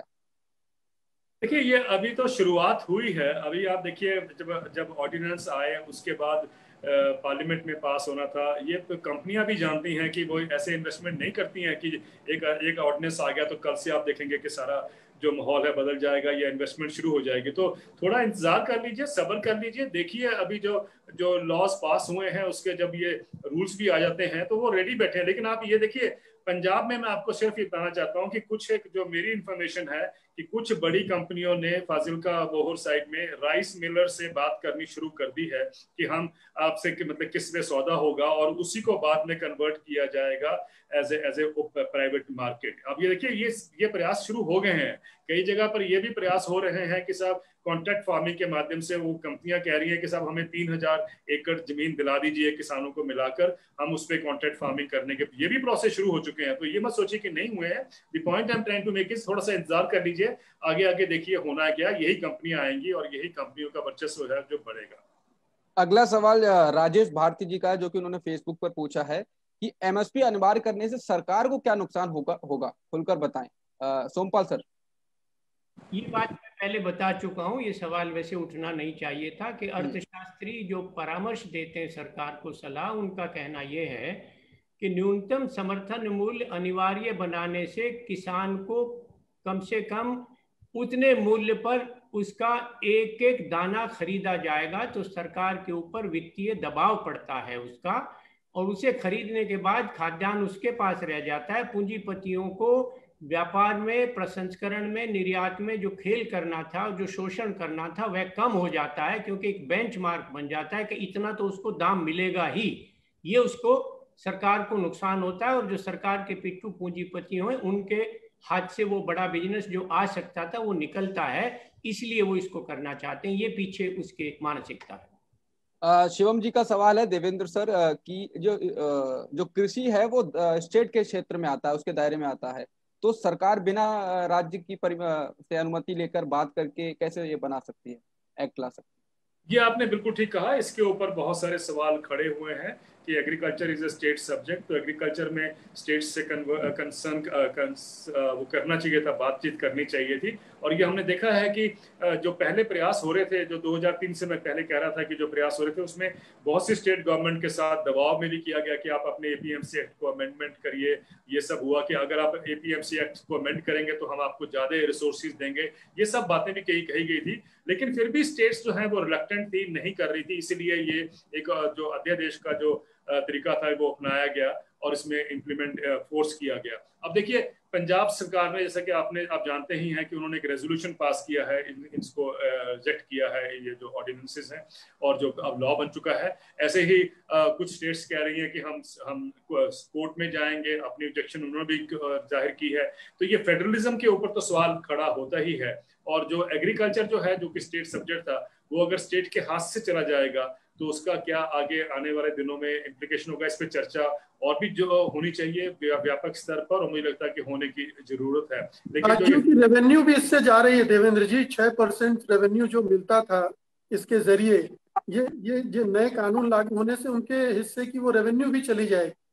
देखिए, ये अभी तो शुरुआत हुई है। अभी आप देखिए, जब ऑर्डिनेंस आए उसके बाद पार्लियामेंट में पास होना था। ये तो कंपनियां भी जानती हैं कि वो ऐसे इन्वेस्टमेंट नहीं करती हैं कि एक ऑर्डिनेंस आ गया तो कल से आप देखेंगे कि सारा जो माहौल है बदल जाएगा या इन्वेस्टमेंट शुरू हो जाएगी। तो थोड़ा इंतजार कर लीजिए, सब्र कर लीजिए। देखिए, अभी जो लॉज पास हुए हैं उसके जब ये रूल्स भी आ जाते हैं तो वो रेडी बैठे हैं। लेकिन आप ये देखिए, पंजाब में मैं आपको सिर्फ ये बताना चाहता हूँ कि कुछ एक जो मेरी इंफॉर्मेशन है कि कुछ बड़ी कंपनियों ने फाजिलका बोहर साइड में राइस मिलर से बात करनी शुरू कर दी है कि हम आपसे मतलब किस में सौदा होगा, और उसी को बाद में कन्वर्ट किया जाएगा एज ए प्राइवेट मार्केट। अब ये देखिए, ये प्रयास शुरू हो गए हैं। कई जगह पर ये भी प्रयास हो रहे हैं कि साहब कॉन्ट्रैक्ट फार्मिंग के माध्यम से वो कंपनियां कह रही हैं कि साहब हमें 3000 एकड़ जमीन दिला दीजिए किसानों को मिलाकर, हम उस पर कॉन्ट्रैक्ट फार्मिंग करने के ये भी प्रोसेस शुरू हो चुके हैं। तो ये मत सोचिए कि नहीं हुए हैं। The point I am trying to make is थोड़ा सा इंतजार कर लीजिए, आगे आगे देखिए होना क्या, यही कंपनियां आएंगी और यही कंपनियों का वर्चस्व है जो बढ़ेगा। अगला सवाल राजेश भारती जी का है, जो कि उन्होंने फेसबुक पर पूछा है कि एमएसपी अनिवार्य करने से सरकार को क्या नुकसान होगा, खुलकर बताएं। सोमपाल सर। ये बात मैं पहले बता चुका हूं, ये सवाल वैसे उठना नहीं चाहिए था कि अर्थशास्त्री जो परामर्श देते हैं सरकार को सलाह, उनका कहना यह है कि न्यूनतम समर्थन मूल्य अनिवार्य बनाने से किसान को कम से कम उतने मूल्य पर उसका एक एक दाना खरीदा जाएगा। तो सरकार के ऊपर वित्तीय दबाव पड़ता है उसका, और उसे खरीदने के बाद खाद्यान्न उसके पास रह जाता है। पूंजीपतियों को व्यापार में, प्रसंस्करण में, निर्यात में जो खेल करना था, जो शोषण करना था, वह कम हो जाता है, क्योंकि एक बेंचमार्क बन जाता है कि इतना तो उसको दाम मिलेगा ही। ये उसको सरकार को नुकसान होता है, और जो सरकार के पिट्ठू पूंजीपति हैं उनके हाथ से वो बड़ा बिजनेस जो आ सकता था वो निकलता है, इसलिए वो इसको करना चाहते हैं। ये पीछे उसके मानसिकता है। शिवम जी का सवाल है देवेंद्र सर कि जो कृषि है वो स्टेट के क्षेत्र में आता है, उसके दायरे में आता है, तो सरकार बिना राज्य की से अनुमति लेकर बात करके कैसे ये बना सकती है, एक्ट ला सकती है? ये आपने बिल्कुल ठीक कहा। इसके ऊपर बहुत सारे सवाल खड़े हुए हैं कि agriculture is a state subject, तो एग्रीकल्चर में स्टेट से कंसर्न वो करना चाहिए था, बातचीत करनी चाहिए थी। और ये हमने देखा है कि जो पहले प्रयास हो रहे थे, जो 2003 से मैं पहले कह रहा था कि जो प्रयास हो रहे थे, उसमें बहुत सी स्टेट गवर्नमेंट के साथ दबाव में भी किया गया कि आप अपने एपीएमसी एक्ट को अमेंडमेंट करिए। ये सब हुआ कि अगर आप एपीएमसी एक्ट को अमेंड करेंगे तो हम आपको ज्यादा रिसोर्सेज देंगे, ये सब बातें भी कही गई थी। लेकिन फिर भी स्टेट्स जो है वो रिलक्टेंट थी, नहीं कर रही थी। इसीलिए ये एक जो अध्यादेश का जो तरीका था वो अपनाया गया और इसमें इम्प्लीमेंट फोर्स किया गया। अब देखिए, पंजाब सरकार ने, जैसा कि आप जानते ही हैं कि उन्होंने एक रेजोल्यूशन पास किया है, इसको रिजेक्ट किया है, ये जो ऑर्डिनेंसेस हैं, और जो अब लॉ बन चुका है। ऐसे ही कुछ स्टेट्स कह रही हैं कि हम कोर्ट में जाएंगे, अपनी ऑब्जेक्शन उन्होंने भी जाहिर की है। तो ये फेडरलिज्म के ऊपर तो सवाल खड़ा होता ही है। और जो एग्रीकल्चर जो है, जो कि स्टेट सब्जेक्ट था, वो अगर स्टेट के हाथ से चला जाएगा तो उसका क्या आगे आने वाले दिनों में इम्प्लीकेशन होगा, इस पर चर्चा और भी जो होनी चाहिए व्यापक स्तर पर, और मुझे लगता है कि होने की जरूरत है। लेकिन क्योंकि रेवेन्यू भी इससे जा रही है देवेंद्र जी, 6% रेवेन्यू जो मिलता था इसके जरिए, ये नए कानून लागू होने से उनके हिस्से की वो रेवेन्यू भी चली जाएगी।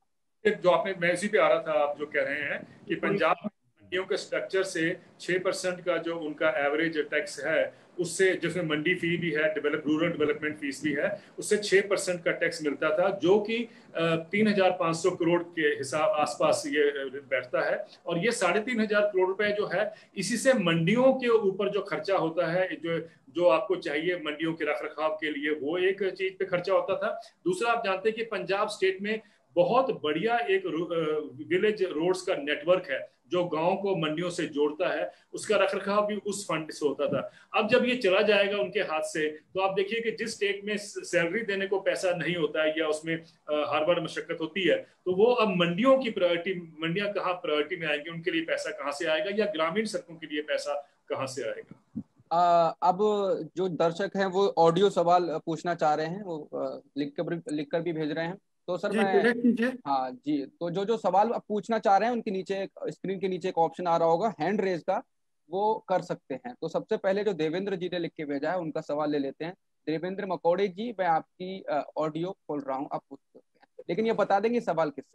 जो आपने, मैं इसी पे आ रहा था, आप जो कह रहे हैं कि पंजाब में मंडियों के स्ट्रक्चर से 6% का जो उनका एवरेज टैक्स है, उससे, जिसमें मंडी फी भी है, रूरल डेवलपमेंट फीस भी है, उससे 6% का टैक्स मिलता था, जो कि 3,500 करोड़ के हिसाब आसपास ये बैठता है। और ये 3,500 करोड़ रुपए जो है, इसी से मंडियों के ऊपर जो खर्चा होता है, जो आपको चाहिए मंडियों के रख रखाव के लिए, वो एक चीज पे खर्चा होता था। दूसरा, आप जानते हैं कि पंजाब स्टेट में बहुत बढ़िया एक विलेज रोड्स का नेटवर्क है जो गांव को मंडियों से जोड़ता है, उसका रखरखाव भी उस फंड से होता था। अब जब ये चला जाएगा उनके हाथ से, तो आप देखिए कि जिस स्टेट में सैलरी देने को पैसा नहीं होता है या उसमें हर बार मशक्कत होती है, तो वो अब मंडियों की प्रायोरिटी, मंडियां कहाँ प्रायोरिटी में आएंगी, उनके लिए पैसा कहाँ से आएगा, या ग्रामीण सड़कों के लिए पैसा कहाँ से आएगा। अब जो दर्शक हैं वो ऑडियो सवाल पूछना चाह रहे हैं, वो लिख कर भी भेज रहे हैं। तो सर मैं, हाँ जी, तो जो सवाल आप पूछना चाह रहे हैं उनके नीचे, स्क्रीन के नीचे एक ऑप्शन आ रहा होगा हैंड रेज का, वो कर सकते हैं। तो सबसे पहले जो देवेंद्र जी ने लिख के भेजा है उनका सवाल ले लेते हैं। देवेंद्र मकौड़े जी, मैं आपकी ऑडियो खोल रहा हूँ, आप पूछ सकते हैं, लेकिन ये बता देंगे सवाल किससे।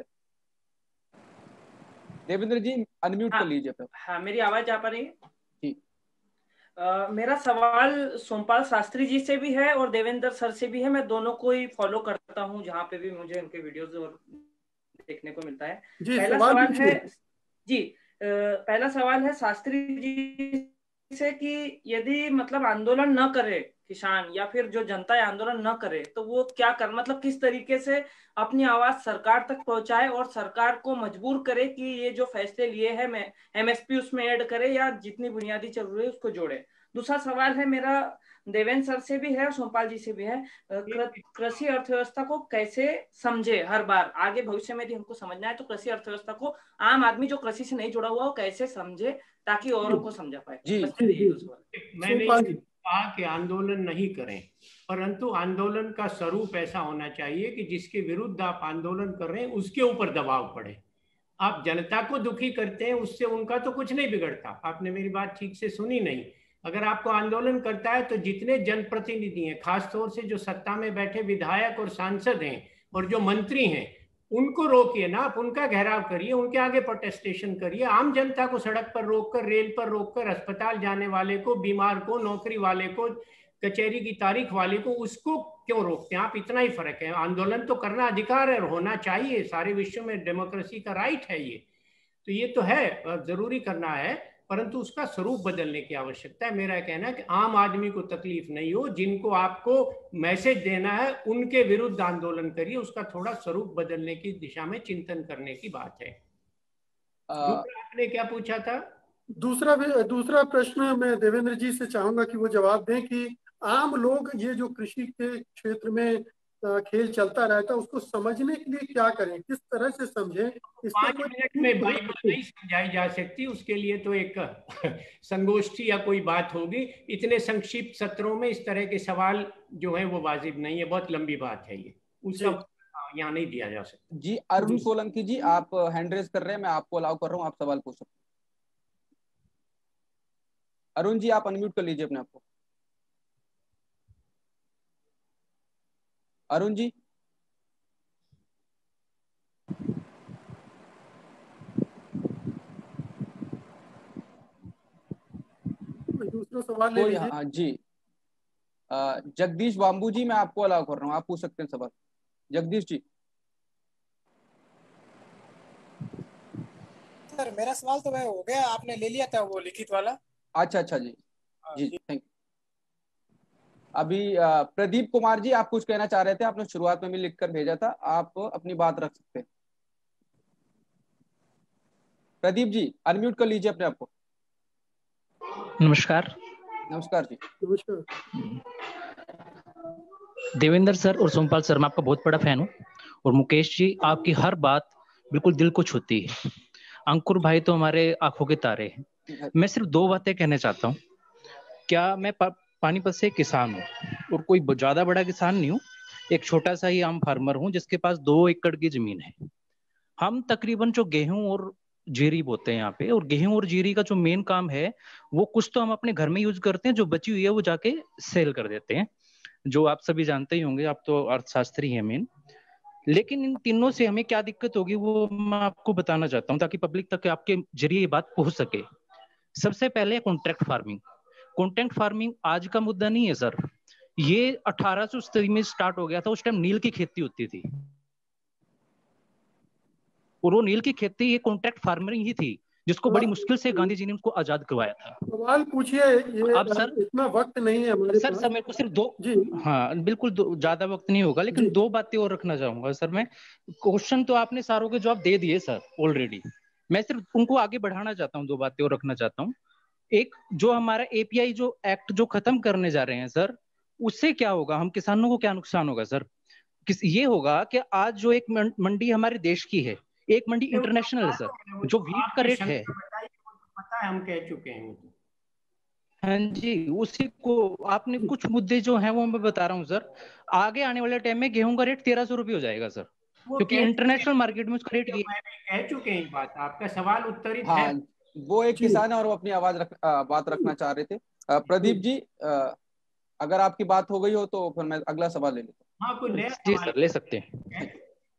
देवेंद्र जी अनम्यूट कर लीजिए। हाँ, मेरी आवाज जा पा रही है? ठीक। मेरा सवाल सोमपाल शास्त्री जी से भी है और देवेंद्र सर से भी है। मैं दोनों को ही फॉलो करता हूँ, जहाँ पे भी मुझे उनके वीडियोस और देखने को मिलता है। पहला सवाल है शास्त्री जी से कि यदि मतलब आंदोलन न करे किसान या फिर जो जनता आंदोलन न करे, तो वो क्या कर, मतलब किस तरीके से अपनी आवाज सरकार तक पहुंचाए और सरकार को मजबूर करे कि ये जो फैसले लिए हैं मैं एमएसपी उसमें ऐड करे या जितनी बुनियादी जरूरत है उसको जोड़े। दूसरा सवाल है मेरा देवेंद्र सर से भी है और सोमपाल जी से भी है। कृषि अर्थव्यवस्था को कैसे समझे, हर बार आगे भविष्य में यदि हमको समझना है तो कृषि अर्थव्यवस्था को आम आदमी जो कृषि से नहीं जुड़ा हुआ वो कैसे समझे ताकि औरों को समझा पाए। मैंने कहा कि आंदोलन नहीं करें, परंतु आंदोलन का स्वरूप ऐसा होना चाहिए कि जिसके विरुद्ध आप आंदोलन कर रहे हैं उसके ऊपर दबाव पड़े। आप जनता को दुखी करते हैं, उससे उनका तो कुछ नहीं बिगड़ता। आपने मेरी बात ठीक से सुनी नहीं। अगर आपको आंदोलन करता है तो जितने जनप्रतिनिधि हैं, खासतौर से जो सत्ता में बैठे विधायक और सांसद हैं और जो मंत्री हैं, उनको रोकिए ना, आप उनका घेराव करिए, उनके आगे प्रोटेस्टेशन करिए। आम जनता को सड़क पर रोककर, रेल पर रोककर, अस्पताल जाने वाले को, बीमार को, नौकरी वाले को, कचहरी की तारीख वाले को, उसको क्यों रोकते हैं आप? इतना ही फर्क है। आंदोलन तो करना अधिकार है और होना चाहिए, सारे विश्व में डेमोक्रेसी का राइट है ये, तो ये तो है, जरूरी करना है, परंतु उसका स्वरूप बदलने की आवश्यकता है। मेरा कहना है कि आम आदमी को तकलीफ नहीं हो, जिनको आपको मैसेज देना है उनके विरुद्ध आंदोलन करिए, उसका थोड़ा स्वरूप बदलने की दिशा में चिंतन करने की बात है। आपने क्या पूछा था? दूसरा प्रश्न मैं देवेंद्र जी से चाहूंगा कि वो जवाब दें कि आम लोग ये जो कृषि के क्षेत्र में खेल चलता रहता है उसको समझने के लिए क्या करें, किस तरह से समझें? 5 मिनट में बाइबल नहीं समझाई जा सकती, उसके लिए तो एक संगोष्ठी या कोई बात होगी। इतने संक्षिप्त सत्रों में इस तरह के सवाल जो है वो वाजिब नहीं है, बहुत लंबी बात है ये, उसका यहाँ नहीं दिया जा सकता। जी अरुण सोलंकी जी, आप हैंड रेज कर रहे हैं, मैं आपको अलाउ कर रहा हूँ, आप सवाल पूछ सकते हैं। अरुण जी आप अनम्यूट कर लीजिए अपने आप को। अरुण जी दूसरा सवाल ले लीजिए। हाँ जी, जगदीश बाम्बू जी मैं आपको अलाउ कर रहा हूँ, आप पूछ सकते हैं सवाल। जगदीश जी। सर मेरा सवाल तो वह हो गया, आपने ले लिया था वो लिखित वाला। अच्छा जी जी थैंक यू। अभी प्रदीप कुमार जी आप कुछ कहना चाह रहे थे, आपने शुरुआत में भी लिखकर भेजा था, आप अपनी बात रख सकते हैं। प्रदीप जी अनम्यूट कर लीजिए अपने आप को। नमस्कार। नमस्कार जी। नमस्कार। देवेंद्र सर और सोमपाल सर, मैं आपका बहुत बड़ा फैन हूँ, और मुकेश जी आपकी हर बात बिल्कुल दिल को छूती है। अंकुर भाई तो हमारे आंखों के तारे हैं। मैं सिर्फ 2 बातें कहना चाहता हूँ। क्या मैं पानीपत से किसान हूँ, और कोई ज्यादा बड़ा किसान नहीं हूँ, एक छोटा सा ही आम फार्मर हूँ जिसके पास 2 एकड़ की जमीन है। हम तकरीबन जो गेहूं और जीरी बोते हैं यहाँ पे, और गेहूं और जीरी का जो मेन काम है वो कुछ तो हम अपने घर में यूज करते हैं, जो बची हुई है वो जाके सेल कर देते हैं, जो आप सभी जानते ही होंगे, आप तो अर्थशास्त्री हैं मेन। लेकिन इन तीनों से हमें क्या दिक्कत होगी वो मैं आपको बताना चाहता हूँ, ताकि पब्लिक तक आपके जरिए ये बात पहुंच सके। सबसे पहले कॉन्ट्रैक्ट फार्मिंग। कॉन्ट्रैक्ट फार्मिंग आज का मुद्दा नहीं है सर, ये 1880 में स्टार्ट हो गया था। उस टाइम नील की खेती होती थी, और वो नील की खेती ये कॉन्ट्रैक्ट फार्मिंग ही थी, जिसको बड़ी मुश्किल से गांधी जी ने उनको आजाद करवाया था। सवाल पूछिए, ये अब सर इतना वक्त नहीं है हमारे सर पास। सर मेरे को सिर्फ दो जी हाँ बिल्कुल ज्यादा वक्त नहीं होगा, लेकिन जी। दो बातें और रखना चाहूंगा सर मैं। क्वेश्चन तो आपने सारों के जवाब दे दिए सर ऑलरेडी, मैं सिर्फ उनको आगे बढ़ाना चाहता हूँ, दो बातें और रखना चाहता हूँ। एक, जो हमारा एपीआई जो एक्ट जो खत्म करने जा रहे हैं सर, उससे क्या होगा, हम किसानों को क्या नुकसान होगा सर? ये होगा कि आज जो एक मंडी हमारे देश की है, एक मंडी इंटरनेशनल है सर, जो वीट का रेट है, पता है, हम कह चुके हैं। हाँ जी, उसी को आपने कुछ मुद्दे जो हैं वो मैं बता रहा हूँ सर। आगे आने वाले टाइम में गेहूं का रेट 1300 रुपये हो जाएगा सर, क्योंकि इंटरनेशनल मार्केट में उसका रेट ये कह चुके हैं। बात आपका सवाल उत्तरित है। हाँ, वो एक किसान है और वो अपनी बात रखना चाह रहे थे। प्रदीप जी, अगर आपकी बात हो गई हो तो फिर मैं अगला सवाल ले लेता हूँ। हाँ, कोई नया जी सवाल सर ले सकते हैं।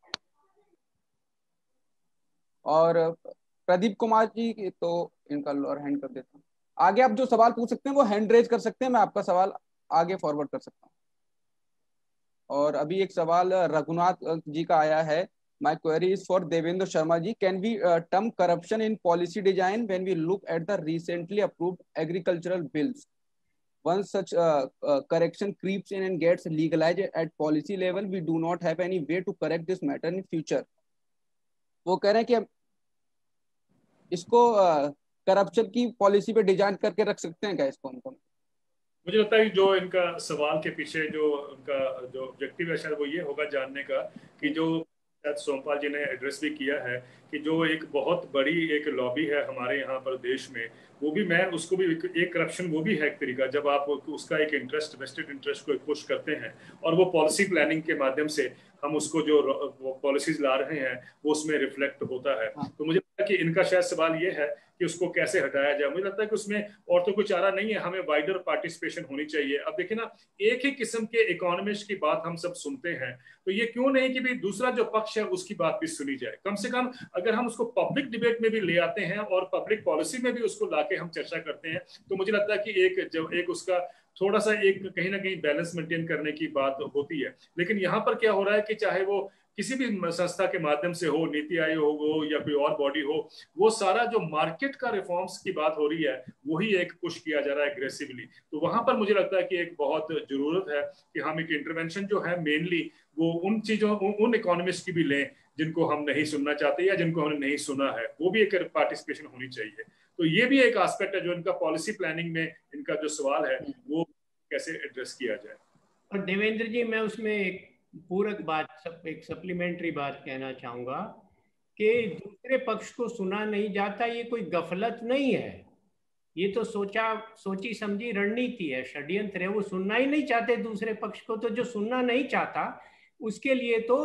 और प्रदीप कुमार जी, तो इनका लोअर हैंड कर देता हूँ। आगे आप जो सवाल पूछ सकते हैं वो हैंड रेज कर सकते हैं, मैं आपका सवाल आगे फॉरवर्ड कर सकता हूँ। और अभी एक सवाल रघुनाथ जी का आया है। My query is for Devendra Sharma ji, can we term corruption in policy design when we look at the recently approved agricultural bills? Once such correction creeps in and gets legalized at policy level, we do not have any way to correct this matter in future. वो कह रहे हैं कि इसको corruption की policy पे design करके रख सकते हैं क्या इसको हमको? मुझे लगता है कि जो इनका सवाल के पीछे जो उनका जो ऑब्जेक्टिव है शायद वो ये होगा जानने का कि जो शायद सोमपाल जी ने एड्रेस भी किया है कि जो एक बहुत बड़ी एक लॉबी है हमारे यहाँ पर देश में, वो भी मैं उसको भी एक करप्शन वो भी है एक तरीका, जब आप उसका एक इंटरेस्ट वेस्टेड इंटरेस्ट को पुश करते हैं और वो पॉलिसी प्लानिंग के माध्यम से हम उसको जो पॉलिसीज ला रहे हैं वो उसमें रिफ्लेक्ट होता है। तो मुझे लगता है कि इनका शायद सवाल ये है कि उसको कैसे हटाया जाए। मुझे लगता है कि उसमें और तो कोई चारा नहीं है, हमें वाइडर पार्टिसिपेशन होनी चाहिए। अब देखिए ना, एक ही किस्म के इकोनॉमिस्ट की बात हम सब सुनते हैं, तो ये क्यों नहीं कि भी दूसरा जो पक्ष है उसकी बात भी सुनी जाए। कम से कम अगर हम उसको पब्लिक डिबेट में भी ले आते हैं और पब्लिक पॉलिसी में भी उसको लाके हम चर्चा करते हैं, तो मुझे लगता है कि एक उसका थोड़ा सा एक कहीं ना कहीं बैलेंस मेंटेन करने की बात होती है। लेकिन यहाँ पर क्या हो रहा है कि चाहे वो किसी भी संस्था के माध्यम से हो, नीति आयोग हो या कोई और बॉडी हो, वो सारा जो मार्केट का रिफॉर्म्स की बात हो रही है वही एक पुश किया जा रहा है एग्रेसिवली। तो वहां पर मुझे लगता है कि एक बहुत जरूरत है कि हम एक इंटरवेंशन जो है मेनली वो उन चीजों उन इकोनॉमिस्ट की भी लें जिनको हम नहीं सुनना चाहते या जिनको हमने नहीं सुना है, वो भी एक पार्टिसिपेशन होनी चाहिए। तो ये भी एक एस्पेक्ट है जो इनका पॉलिसी प्लानिंग में इनका जो सवाल है वो कैसे एड्रेस किया जाए। और देवेंद्र जी, मैं उसमें एक पूरक बात, एक सप्लीमेंट्री बात कहना चाहूंगा कि दूसरे पक्ष को सुना नहीं जाता, ये कोई गफलत नहीं है, ये तो सोची समझी रणनीति है, षड्यंत्र है। वो सुनना ही नहीं चाहते दूसरे पक्ष को, तो जो सुनना नहीं चाहता उसके लिए तो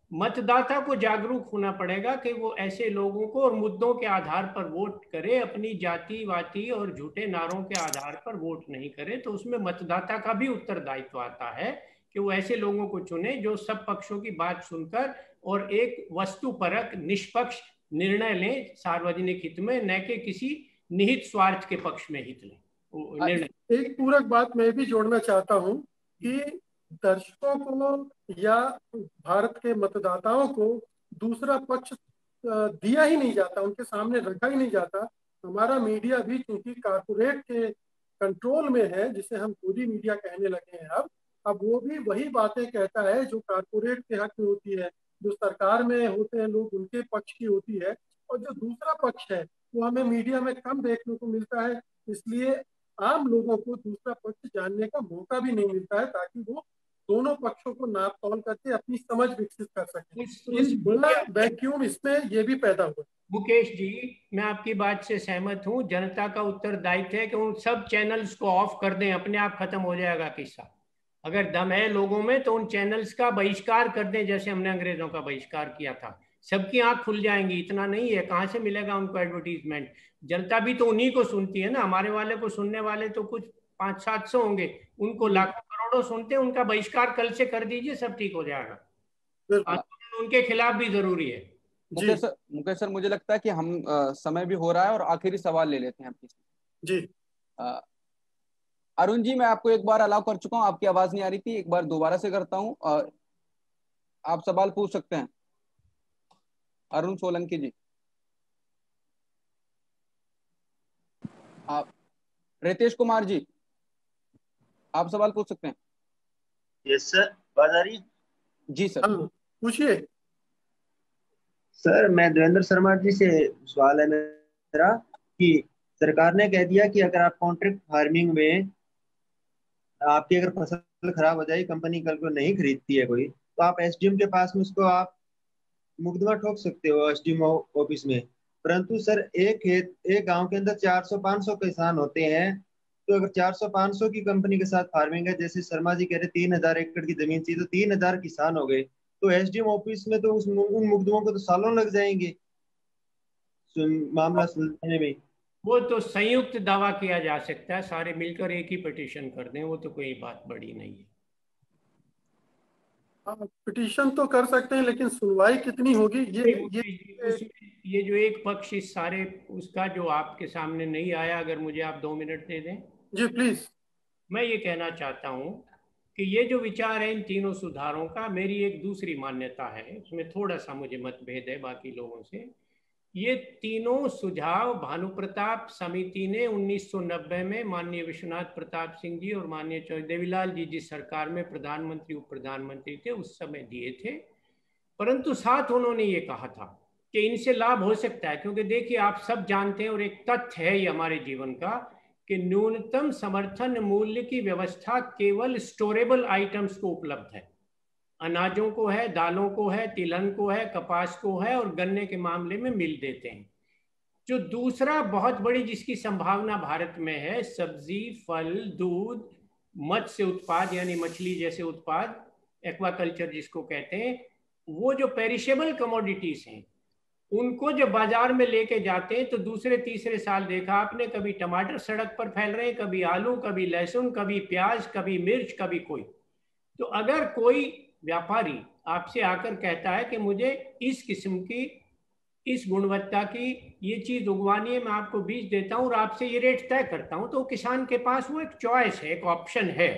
मतदाता को जागरूक होना पड़ेगा कि वो ऐसे लोगों को और मुद्दों के आधार पर वोट करे, अपनी जाति वाती और झूठे नारों के आधार पर वोट नहीं करे। तो उसमें मतदाता का भी उत्तरदायित्व आता है कि वो ऐसे लोगों को चुने जो सब पक्षों की बात सुनकर और एक वस्तुपरक निष्पक्ष निर्णय लें सार्वजनिक हित में, न कि किसी निहित स्वार्थ के पक्ष में हित लें निर्णय। एक पूरक बात मैं भी जोड़ना चाहता हूं कि दर्शकों को या भारत के मतदाताओं को दूसरा पक्ष दिया ही नहीं जाता, उनके सामने रखा ही नहीं जाता। हमारा मीडिया भी चूंकि कारपोरेट के कंट्रोल में है, जिसे हम खुद ही मीडिया कहने लगे हैं अब वो भी वही बातें कहता है जो कारपोरेट के हक में होती है, जो सरकार में होते हैं लोग उनके पक्ष की होती है, और जो दूसरा पक्ष है वो हमें मीडिया में कम देखने को मिलता है। इसलिए आम लोगों को दूसरा पक्ष जानने का मौका भी नहीं मिलता है ताकि वो दोनों पक्षों को नाप तौल करके अपनी समझ विकसित कर सके। तो इस बड़ा वैक्यूम इसमें ये भी पैदा हुआ। मुकेश जी, मैं आपकी बात से सहमत हूं। जनता का उत्तरदायित्व है कि उन सब चैनल्स को ऑफ कर दें, अपने आप खत्म हो जाएगा किस्सा। अगर दम है लोगों में तो उन चैनल्स का बहिष्कार कर दें, जैसे हमने अंग्रेजों का बहिष्कार किया था। सबकी आंख खुल जाएंगी। इतना नहीं है, कहाँ से मिलेगा उनको एडवर्टीजमेंट? जनता भी तो उन्हीं को सुनती है ना, हमारे वाले को सुनने वाले तो कुछ 500-700 होंगे, उनको लाखों करोड़ों सुनते हैं। उनका बहिष्कार कल से कर दीजिए, सब ठीक हो जाएगा। उनके खिलाफ भी जरूरी है। मुकेश सर मुझे लगता है कि हम समय भी हो रहा है और आखिरी सवाल ले लेते हैं आपकी जी। अरुण जी, मैं आपको एक बार अलाउ कर चुका हूं, आपकी आवाज नहीं आ रही थी, एक बार दोबारा से करता हूं और आप सवाल पूछ सकते हैं। अरुण सोलंकी जी, आप। रितेश कुमार जी, आप सवाल पूछ सकते हैं। यस सर, आवाज आ रही है? जी सर, पूछिए। सर मैं देवेंद्र शर्मा जी से सवाल है मेरा कि सरकार ने कह दिया कि अगर आप कॉन्ट्रैक्ट फार्मिंग में आपकी अगर फसल खराब हो जाए, कंपनी कल को नहीं खरीदती है कोई, तो आप एसडीएम के पास में उसको आप मुकदमा ठोक सकते हो एसडीएम ऑफिस में। परंतु सर एक गांव के अंदर 400-500 किसान होते हैं, तो अगर 400-500 की कंपनी के साथ फार्मिंग है, जैसे शर्मा जी कह रहे 3000 एकड़ की जमीन चाहिए, तो 3000 किसान हो गए, तो एसडीएम ऑफिस में तो उन मुकदमों को तो सालों लग जाएंगे मामला सुलझाने में। वो तो संयुक्त दावा किया जा सकता है, सारे मिलकर एक ही पिटीशन कर दें, वो तो कोई बात बड़ी नहीं है। पिटीशन तो कर सकते हैं, लेकिन सुनवाई कितनी होगी ये जो एक पक्ष इस सारे उसका जो आपके सामने नहीं आया, अगर मुझे आप 2 मिनट दे दें। जी प्लीज। मैं ये कहना चाहता हूं कि ये जो विचार है इन तीनों सुधारों का, मेरी एक दूसरी मान्यता है, उसमें थोड़ा सा मुझे मतभेद है बाकी लोगों से। ये तीनों सुझाव भानु प्रताप समिति ने 1990 में माननीय विश्वनाथ प्रताप सिंह जी और माननीय देवीलाल जी जिस सरकार में प्रधानमंत्री उप प्रधानमंत्री थे उस समय दिए थे। परंतु साथ उन्होंने ये कहा था कि इनसे लाभ हो सकता है, क्योंकि देखिए आप सब जानते हैं और एक तथ्य है ये हमारे जीवन का कि न्यूनतम समर्थन मूल्य की व्यवस्था केवल स्टोरेबल आइटम्स को उपलब्ध है। अनाजों को है, दालों को है, तिलहन को है, कपास को है और गन्ने के मामले में मिल देते हैं। जो दूसरा बहुत बड़ी जिसकी संभावना भारत में है, सब्जी, फल, दूध, मत्स्य उत्पाद यानी मछली जैसे उत्पाद, एक्वाकल्चर जिसको कहते हैं, वो जो पेरिशेबल कमोडिटीज हैं उनको जब बाजार में लेके जाते हैं तो दूसरे तीसरे साल देखा आपने, कभी टमाटर सड़क पर फैल रहे हैं, कभी आलू, कभी लहसुन, कभी प्याज, कभी मिर्च, कभी कोई। तो अगर कोई व्यापारी आपसे आकर कहता है कि मुझे इस किस्म की, इस गुणवत्ता की ये चीज उगवानी है, मैं आपको बीज देता हूं और आपसे ये रेट तय करता हूं, तो किसान के पास वो एक चॉइस है, एक ऑप्शन है।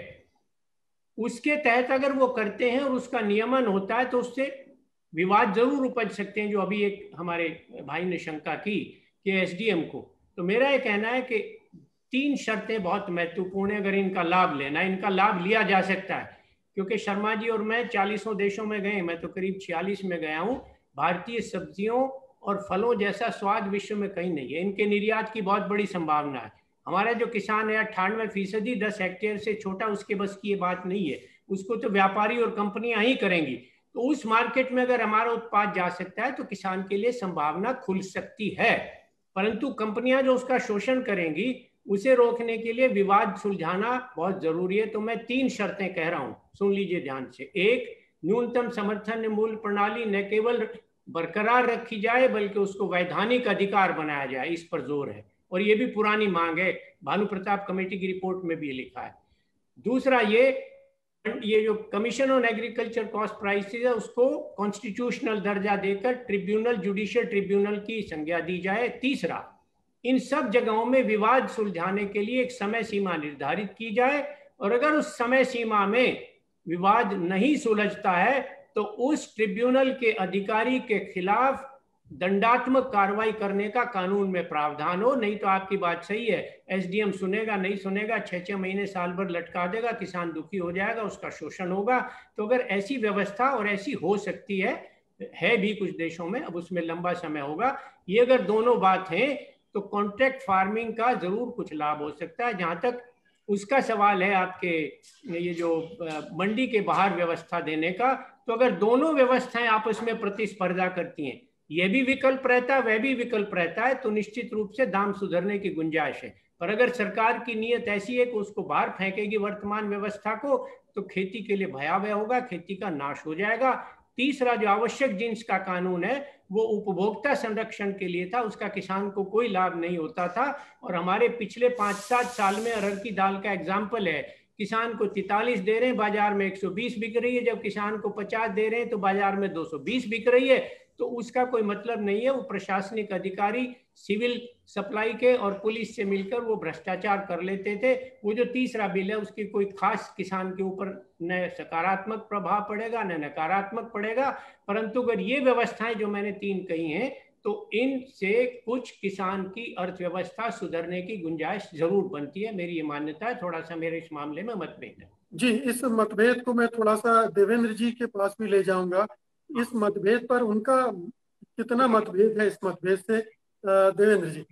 उसके तहत अगर वो करते हैं और उसका नियमन होता है तो उससे विवाद जरूर उपज सकते हैं, जो अभी एक हमारे भाई ने शंका की कि एसडीएम को। तो मेरा ये कहना है कि 3 शर्तें बहुत महत्वपूर्ण है, अगर इनका लाभ लेना, इनका लाभ लिया जा सकता है। क्योंकि शर्मा जी और मैं 40 देशों में गए, मैं तो करीब 46 में गया हूँ। भारतीय सब्जियों और फलों जैसा स्वाद विश्व में कहीं नहीं है। इनके निर्यात की बहुत बड़ी संभावना है। हमारा जो किसान है 98% 10 हेक्टेयर से छोटा, उसके बस की ये बात नहीं है, उसको तो व्यापारी और कंपनियां ही करेंगी। तो उस मार्केट में अगर हमारा उत्पाद जा सकता है तो किसान के लिए संभावना खुल सकती है। परंतु कंपनियां जो उसका शोषण करेंगी उसे रोकने के लिए विवाद सुलझाना बहुत जरूरी है। तो मैं 3 शर्तें कह रहा हूं, सुन लीजिए ध्यान से। एक, न्यूनतम समर्थन मूल्य प्रणाली न केवल बरकरार रखी जाए बल्कि उसको वैधानिक अधिकार बनाया जाए, इस पर जोर है और ये भी पुरानी मांग है, भानु प्रताप कमेटी की रिपोर्ट में भी लिखा है। दूसरा, ये जो commission on agriculture cost prices है उसको कॉन्स्टिट्यूशनल दर्जा देकर ट्रिब्यूनल, जुडिशियल ट्रिब्यूनल की संज्ञा दी जाए। तीसरा, इन सब जगहों में विवाद सुलझाने के लिए एक समय सीमा निर्धारित की जाए और अगर उस समय सीमा में विवाद नहीं सुलझता है तो उस ट्रिब्यूनल के अधिकारी के खिलाफ दंडात्मक कार्रवाई करने का कानून में प्रावधान हो। नहीं तो आपकी बात सही है, एसडीएम सुनेगा नहीं सुनेगा, 6-6 महीने साल भर लटका देगा, किसान दुखी हो जाएगा, उसका शोषण होगा। तो अगर ऐसी व्यवस्था, और ऐसी हो सकती है भी कुछ देशों में, अब उसमें लंबा समय होगा, ये अगर दोनों बात हैं तो कॉन्ट्रैक्ट फार्मिंग का जरूर कुछ लाभ हो सकता है। जहां तक उसका सवाल है आपके, ये जो मंडी के बाहर व्यवस्था देने का, तो अगर दोनों व्यवस्थाएं आपस में प्रतिस्पर्धा करती हैं, यह भी विकल्प रहता है, वह भी विकल्प रहता है, तो निश्चित रूप से दाम सुधरने की गुंजाइश है। पर अगर सरकार की नीयत ऐसी है कि उसको बाहर फेंकेगी वर्तमान व्यवस्था को, तो खेती के लिए भयावह होगा, खेती का नाश हो जाएगा। तीसरा, जो आवश्यक जिन्स का कानून है वो उपभोक्ता संरक्षण के लिए था, उसका किसान को कोई लाभ नहीं होता था। और हमारे पिछले 5-7 साल में अरहर की दाल का एग्जाम्पल है किसान को 43 दे रहे हैं, बाजार में 120 बिक रही है, जब किसान को 50 दे रहे हैं तो बाजार में 220 बिक रही है, तो उसका कोई मतलब नहीं है। वो प्रशासनिक अधिकारी सिविल सप्लाई के और पुलिस से मिलकर वो भ्रष्टाचार कर लेते थे। वो जो तीसरा बिल है उसकी कोई खास किसान के ऊपर न सकारात्मक प्रभाव पड़ेगा न नकारात्मक पड़ेगा, परंतु अगर ये व्यवस्थाएं जो मैंने 3 कही हैं तो इनसे कुछ किसान की अर्थव्यवस्था सुधरने की गुंजाइश जरूर बनती है। मेरी ये मान्यता है। थोड़ा सा मेरे इस मामले में मतभेद है। जी, इस मतभेद को मैं थोड़ा सा देवेंद्र जी के पास भी ले जाऊंगा। इस मतभेद पर उनका कितना मतभेद है इस मतभेद से, देवेंद्र जी?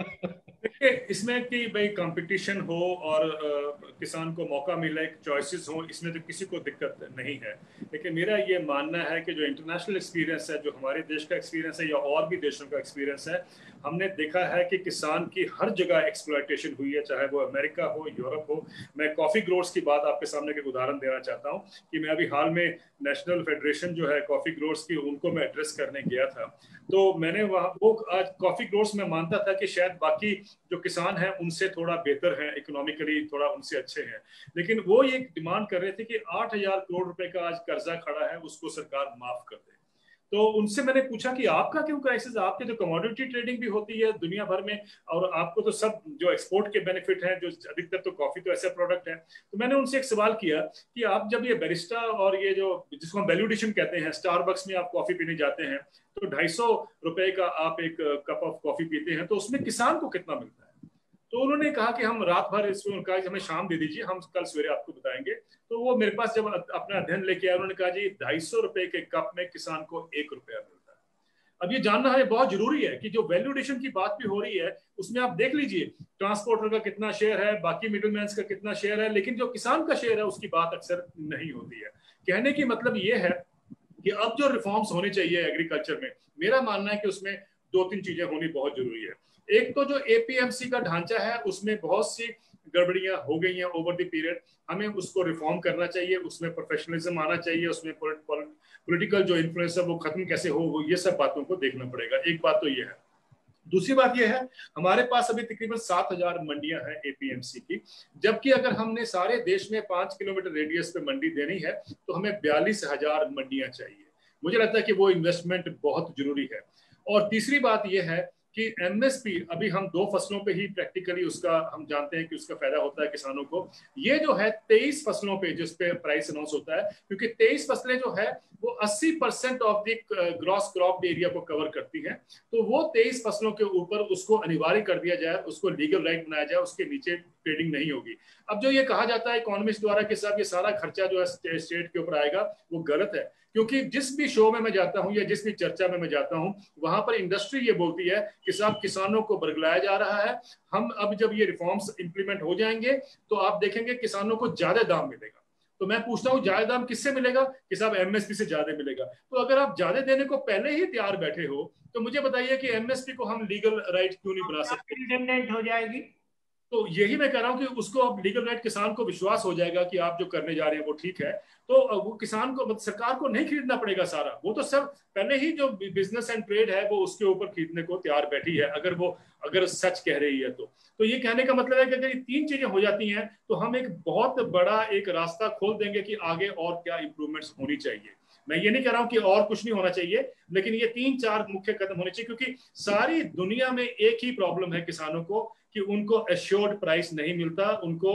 देखिए, इसमें कि भाई कंपटीशन हो और किसान को मौका मिले, चॉइसेस हो, इसमें तो किसी को दिक्कत नहीं है। लेकिन मेरा ये मानना है कि जो इंटरनेशनल एक्सपीरियंस है, जो हमारे देश का एक्सपीरियंस है या और भी देशों का एक्सपीरियंस है, हमने देखा है कि किसान की हर जगह एक्सप्लॉयटेशन हुई है, चाहे वो अमेरिका हो, यूरोप हो। मैं कॉफ़ी ग्रोवर्स की बात आपके सामने एक उदाहरण देना चाहता हूँ कि मैं अभी हाल में नेशनल फेडरेशन जो है कॉफ़ी ग्रोवर्स की, उनको मैं एड्रेस करने गया था। तो मैंने वहाँ वो आज कॉफ़ी ग्रोवर्स में मानता था कि शायद बाकी जो किसान हैं उनसे थोड़ा बेहतर हैं, इकोनॉमिकली थोड़ा उनसे अच्छे हैं, लेकिन वो ये डिमांड कर रहे थे कि 8,000 करोड़ रुपए का आज कर्जा खड़ा है, उसको सरकार माफ कर दे। तो उनसे मैंने पूछा कि आपका क्यों क्राइसिस, आपके तो कमोडिटी ट्रेडिंग भी होती है दुनिया भर में और आपको तो सब जो एक्सपोर्ट के बेनिफिट हैं, जो अधिकतर तो कॉफी तो ऐसा प्रोडक्ट है। तो मैंने उनसे एक सवाल किया कि आप जब ये बैरिस्टा और ये जो जिसको हम वैल्यू एडिशन कहते हैं, स्टारबक्स में आप कॉफी पीने जाते हैं तो 250 रुपए का आप एक कप ऑफ कॉफी पीते हैं, तो उसमें किसान को कितना मिलता है? तो उन्होंने कहा कि हम रात भर इसमें, उनका हमें शाम दे दीजिए, हम कल सवेरे आपको बताएंगे। तो वो मेरे पास जब अपना अध्ययन लेके आए, उन्होंने कहा जी 250 रुपए के कप में किसान को 1 रुपया मिलता है। अब ये जानना है बहुत जरूरी है कि जो वैल्यू एडिशन की बात भी हो रही है उसमें आप देख लीजिए ट्रांसपोर्टर का कितना शेयर है, बाकी मिडलमैन का कितना शेयर है, लेकिन जो किसान का शेयर है उसकी बात अक्सर नहीं होती है। कहने की मतलब ये है कि अब जो रिफॉर्म्स होने चाहिए एग्रीकल्चर में, मेरा मानना है कि उसमें 2-3 चीजें होनी बहुत जरूरी है। एक तो जो एपीएमसी का ढांचा है उसमें बहुत सी गड़बड़ियां हो गई हैं ओवर द पीरियड, हमें उसको रिफॉर्म करना चाहिए, उसमें प्रोफेशनलिज्म आना चाहिए, उसमें पॉलिटिकल जो इन्फ्लुएंस है वो खत्म कैसे हो, ये सब बातों को देखना पड़ेगा। एक बात तो ये है। दूसरी बात यह है, हमारे पास अभी तकरीबन 7,000 मंडियां हैं एपीएमसी की, जबकि अगर हमने सारे देश में 5 किलोमीटर रेडियस पे मंडी देनी है तो हमें 42,000 मंडियां चाहिए। मुझे लगता है कि वो इन्वेस्टमेंट बहुत जरूरी है। और तीसरी बात यह है कि एमएसपी, अभी हम 2 फसलों पे ही प्रैक्टिकली उसका हम जानते हैं कि उसका फायदा होता है किसानों को। ये जो है 23 फसलों पे जिस पे प्राइस अनाउंस होता है, क्योंकि 23 फसलें जो है वो 80% of the gross crop area को कवर करती हैं, तो वो 23 फसलों के ऊपर उसको अनिवार्य कर दिया जाए, उसको लीगल राइट बनाया जाए, उसके नीचे ट्रेडिंग नहीं होगी। अब जो ये कहा जाता है इकोनॉमिस्ट द्वारा कि साहब ये सारा खर्चा जो है स्टेट के ऊपर आएगा, वो गलत है। क्योंकि जिस भी शो में मैं जाता हूं या जिस भी चर्चा में मैं जाता हूं, वहां पर इंडस्ट्री ये बोलती है कि साहब किसानों को बरगलाया जा रहा है। हम अब जब ये रिफॉर्म्स इंप्लीमेंट हो जाएंगे तो आप देखेंगे किसानों को ज्यादा दाम मिलेगा। तो मैं पूछता हूँ ज्यादा दाम किससे मिलेगा? कि साहब एमएसपी से ज्यादा मिलेगा। तो अगर आप ज्यादा देने को पहले ही तैयार बैठे हो तो मुझे बताइए कि एमएसपी को हम लीगल राइट क्यों नहीं बना सकते? रिडंडेंट हो जाएगी। तो यही मैं कह रहा हूं कि उसको अब लीगल राइट, किसान को विश्वास हो जाएगा कि आप जो करने जा रहे हैं वो ठीक है, तो वो किसान को, सरकार को नहीं खरीदना पड़ेगा सारा, वो तो सब पहले ही जो बिजनेस एंड ट्रेड है वो उसके ऊपर खरीदने को तैयार बैठी है, अगर सच कह रही है तो ये कहने का मतलब है कि अगर ये 3 चीजें हो जाती हैं तो हम एक बहुत बड़ा एक रास्ता खोल देंगे कि आगे और क्या इंप्रूवमेंट्स होनी चाहिए। मैं ये नहीं कह रहा हूं कि और कुछ नहीं होना चाहिए, लेकिन ये 3-4 मुख्य कदम होने चाहिए, क्योंकि सारी दुनिया में एक ही प्रॉब्लम है किसानों को कि उनको एश्योर्ड प्राइस नहीं मिलता। उनको,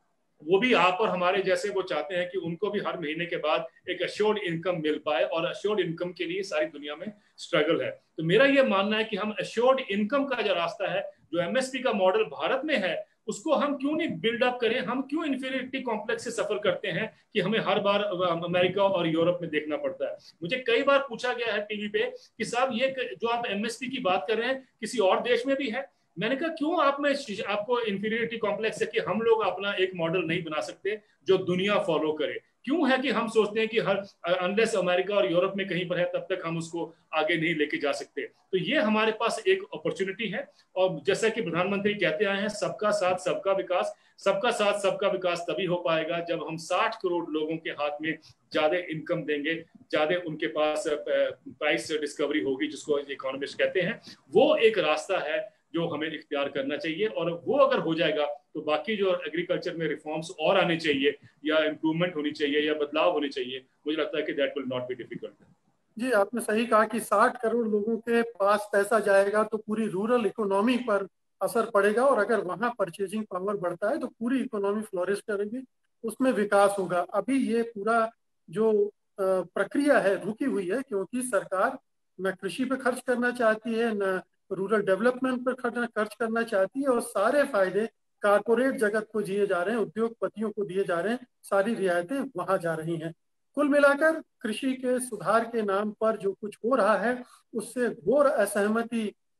वो भी आप और हमारे जैसे, वो चाहते हैं कि उनको भी हर महीने के बाद एक एश्योर्ड इनकम मिल पाए, और एश्योर्ड इनकम के लिए सारी दुनिया में स्ट्रगल है। तो मेरा ये मानना है कि हम एश्योर्ड इनकम का जो रास्ता है, जो एमएसपी का मॉडल भारत में है, उसको हम क्यों नहीं बिल्डअप करें? हम क्यों इंफीरियरिटी कॉम्प्लेक्स से सफर करते हैं कि हमें हर बार अमेरिका और यूरोप में देखना पड़ता है? मुझे कई बार पूछा गया है टीवी पे कि साहब ये जो आप एमएसपी की बात कर रहे हैं किसी और देश में भी है? मैंने कहा क्यों आप में आपको इंफीरियरिटी कॉम्प्लेक्स है कि हम लोग अपना एक मॉडल नहीं बना सकते जो दुनिया फॉलो करे? क्यों है कि हम सोचते हैं कि हर अनलेस अमेरिका और यूरोप में कहीं पर है तब तक हम उसको आगे नहीं लेके जा सकते? तो ये हमारे पास एक अपॉर्चुनिटी है, और जैसा कि प्रधानमंत्री कहते आए हैं, सबका साथ सबका विकास। सबका साथ सबका विकास तभी हो पाएगा जब हम 60 करोड़ लोगों के हाथ में ज्यादा इनकम देंगे, ज्यादा उनके पास प्राइस डिस्कवरी होगी, जिसको इकोनॉमिस्ट कहते हैं। वो एक रास्ता है जो हमें इख्तियार करना चाहिए, और वो अगर हो जाएगा तो बाकी जो एग्रीकल्चर में रिफॉर्म्स और आने चाहिए या इम्प्रूवमेंट होनी चाहिए या बदलाव होने चाहिए, मुझे लगता है कि that will not be difficult. जी, आपने सही कहा कि 60 करोड़ लोगों के पास पैसा जाएगा तो पूरी रूरल इकोनॉमी पर असर पड़ेगा, और अगर वहाँ परचेजिंग पावर बढ़ता है तो पूरी इकोनॉमी फ्लोरिश करेगी, उसमें विकास होगा। अभी ये पूरा जो प्रक्रिया है रुकी हुई है, क्योंकि सरकार न कृषि पे खर्च करना चाहती है, न रूरल डेवलपमेंट पर खर्च करना चाहती है, और सारे फायदे कारपोरेट जगत को दिए जा रहे हैं, उद्योगपतियों को दिए जा रहे हैं, सारी रियायतें वहां जा रही हैं। कुल मिलाकर कृषि के सुधार के नाम पर जो कुछ हो रहा है उससे घोर असहमति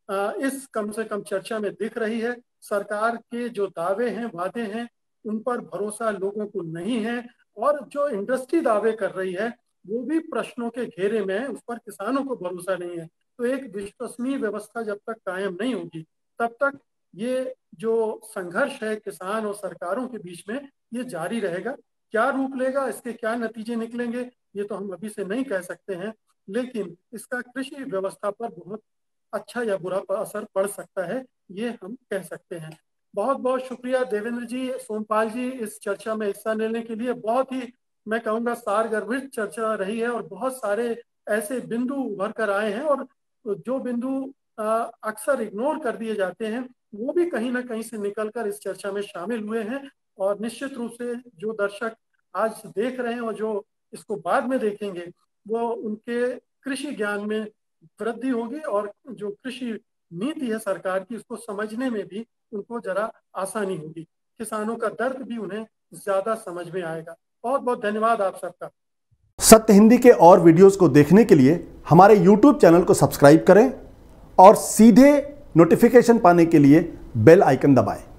इस कम से कम चर्चा में दिख रही है। सरकार के जो दावे हैं, वादे हैं, उन पर भरोसा लोगों को नहीं है, और जो इंडस्ट्री दावे कर रही है वो भी प्रश्नों के घेरे में है, उस पर किसानों को भरोसा नहीं है। तो एक विश्वसनीय व्यवस्था जब तक कायम नहीं होगी तब तक ये जो संघर्ष है किसान और सरकारों के बीच में ये जारी रहेगा। क्या रूप लेगा, इसके क्या नतीजे निकलेंगे, ये तो हम अभी से नहीं कह सकते हैं, लेकिन इसका कृषि व्यवस्था पर बहुत अच्छा या बुरा असर पड़ सकता है, ये हम कह सकते हैं। बहुत बहुत शुक्रिया देवेंद्र जी, सोमपाल जी, इस चर्चा में हिस्सा लेने के लिए। बहुत ही मैं कहूँगा सारगर्भित चर्चा रही है, और बहुत सारे ऐसे बिंदु उभर कर आए हैं, और जो बिंदु अक्सर इग्नोर कर दिए जाते हैं वो भी कहीं ना कहीं से निकलकर इस चर्चा में शामिल हुए हैं। और निश्चित रूप से जो दर्शक आज देख रहे हैं और जो इसको बाद में देखेंगे वो उनके कृषि ज्ञान में वृद्धि होगी, और जो कृषि नीति है सरकार की उसको समझने में भी उनको जरा आसानी होगी, किसानों का दर्द भी उन्हें ज्यादा समझ में आएगा। बहुत बहुत धन्यवाद आप सबका। सत्य हिंदी के और वीडियोस को देखने के लिए हमारे YouTube चैनल को सब्सक्राइब करें और सीधे नोटिफिकेशन पाने के लिए बेल आइकन दबाएं।